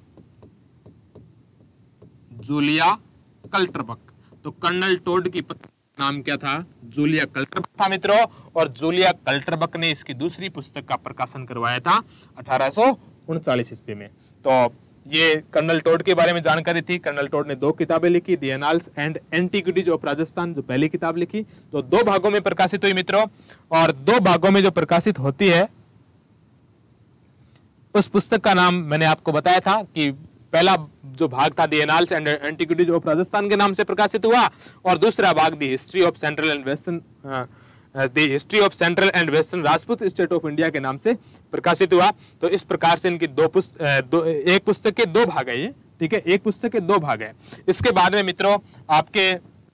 A: जूलिया कल्टरबक। तो कर्नल टोड की पत्नी नाम क्या था? जूलिया कल्टरबक था मित्रों। और जूलिया कल्टरबक ने इसकी दूसरी पुस्तक का प्रकाशन करवाया था अठारह सौ उनचालीस ईस्वी में। तो ये कर्नल टोड के बारे में जानकारी थी। कर्नल टोड ने दो किताबें लिखी, the Annals and Antiquities of Rajasthan, जो पहली किताब लिखी, तो दो भागों में प्रकाशित हुई मित्रों। और दो भागों में जो प्रकाशित होती है उस पुस्तक का नाम मैंने आपको बताया था कि पहला जो भाग था the Annals and Antiquities of Rajasthan के नाम से प्रकाशित हुआ, और दूसरा भाग the History of Central and Western the History of Central and Western Rajput State of India के नाम से प्रकाशित हुआ। तो इस प्रकार से इनकी दो पुस्तक दो, एक पुस्तक के दो भाग है ये, ठीक है, एक पुस्तक के दो भाग है। इसके बाद में मित्रों आपके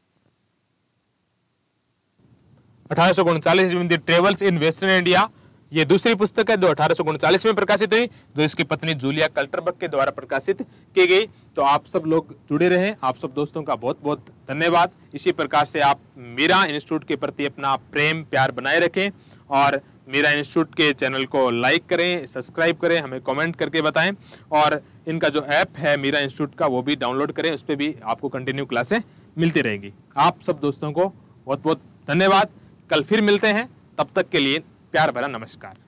A: अठारह सौ उनचालीस में the Travels in Western India, ये दूसरी पुस्तक है जो अठारह सौ उनचालीस में प्रकाशित हुई, जो इसकी पत्नी जूलिया कल्टरबक के द्वारा प्रकाशित की गई। तो आप सब लोग जुड़े रहे, आप सब दोस्तों का बहुत बहुत धन्यवाद। इसी प्रकार से आप मीरा इंस्टीट्यूट के प्रति अपना प्रेम प्यार बनाए रखें, और मीरा इंस्टीट्यूट के चैनल को लाइक करें, सब्सक्राइब करें, हमें कमेंट करके बताएं। और इनका जो ऐप है मीरा इंस्टीट्यूट का, वो भी डाउनलोड करें, उस पर भी आपको कंटिन्यू क्लासें मिलती रहेंगी। आप सब दोस्तों को बहुत बहुत धन्यवाद। कल फिर मिलते हैं, तब तक के लिए प्यार भरा नमस्कार।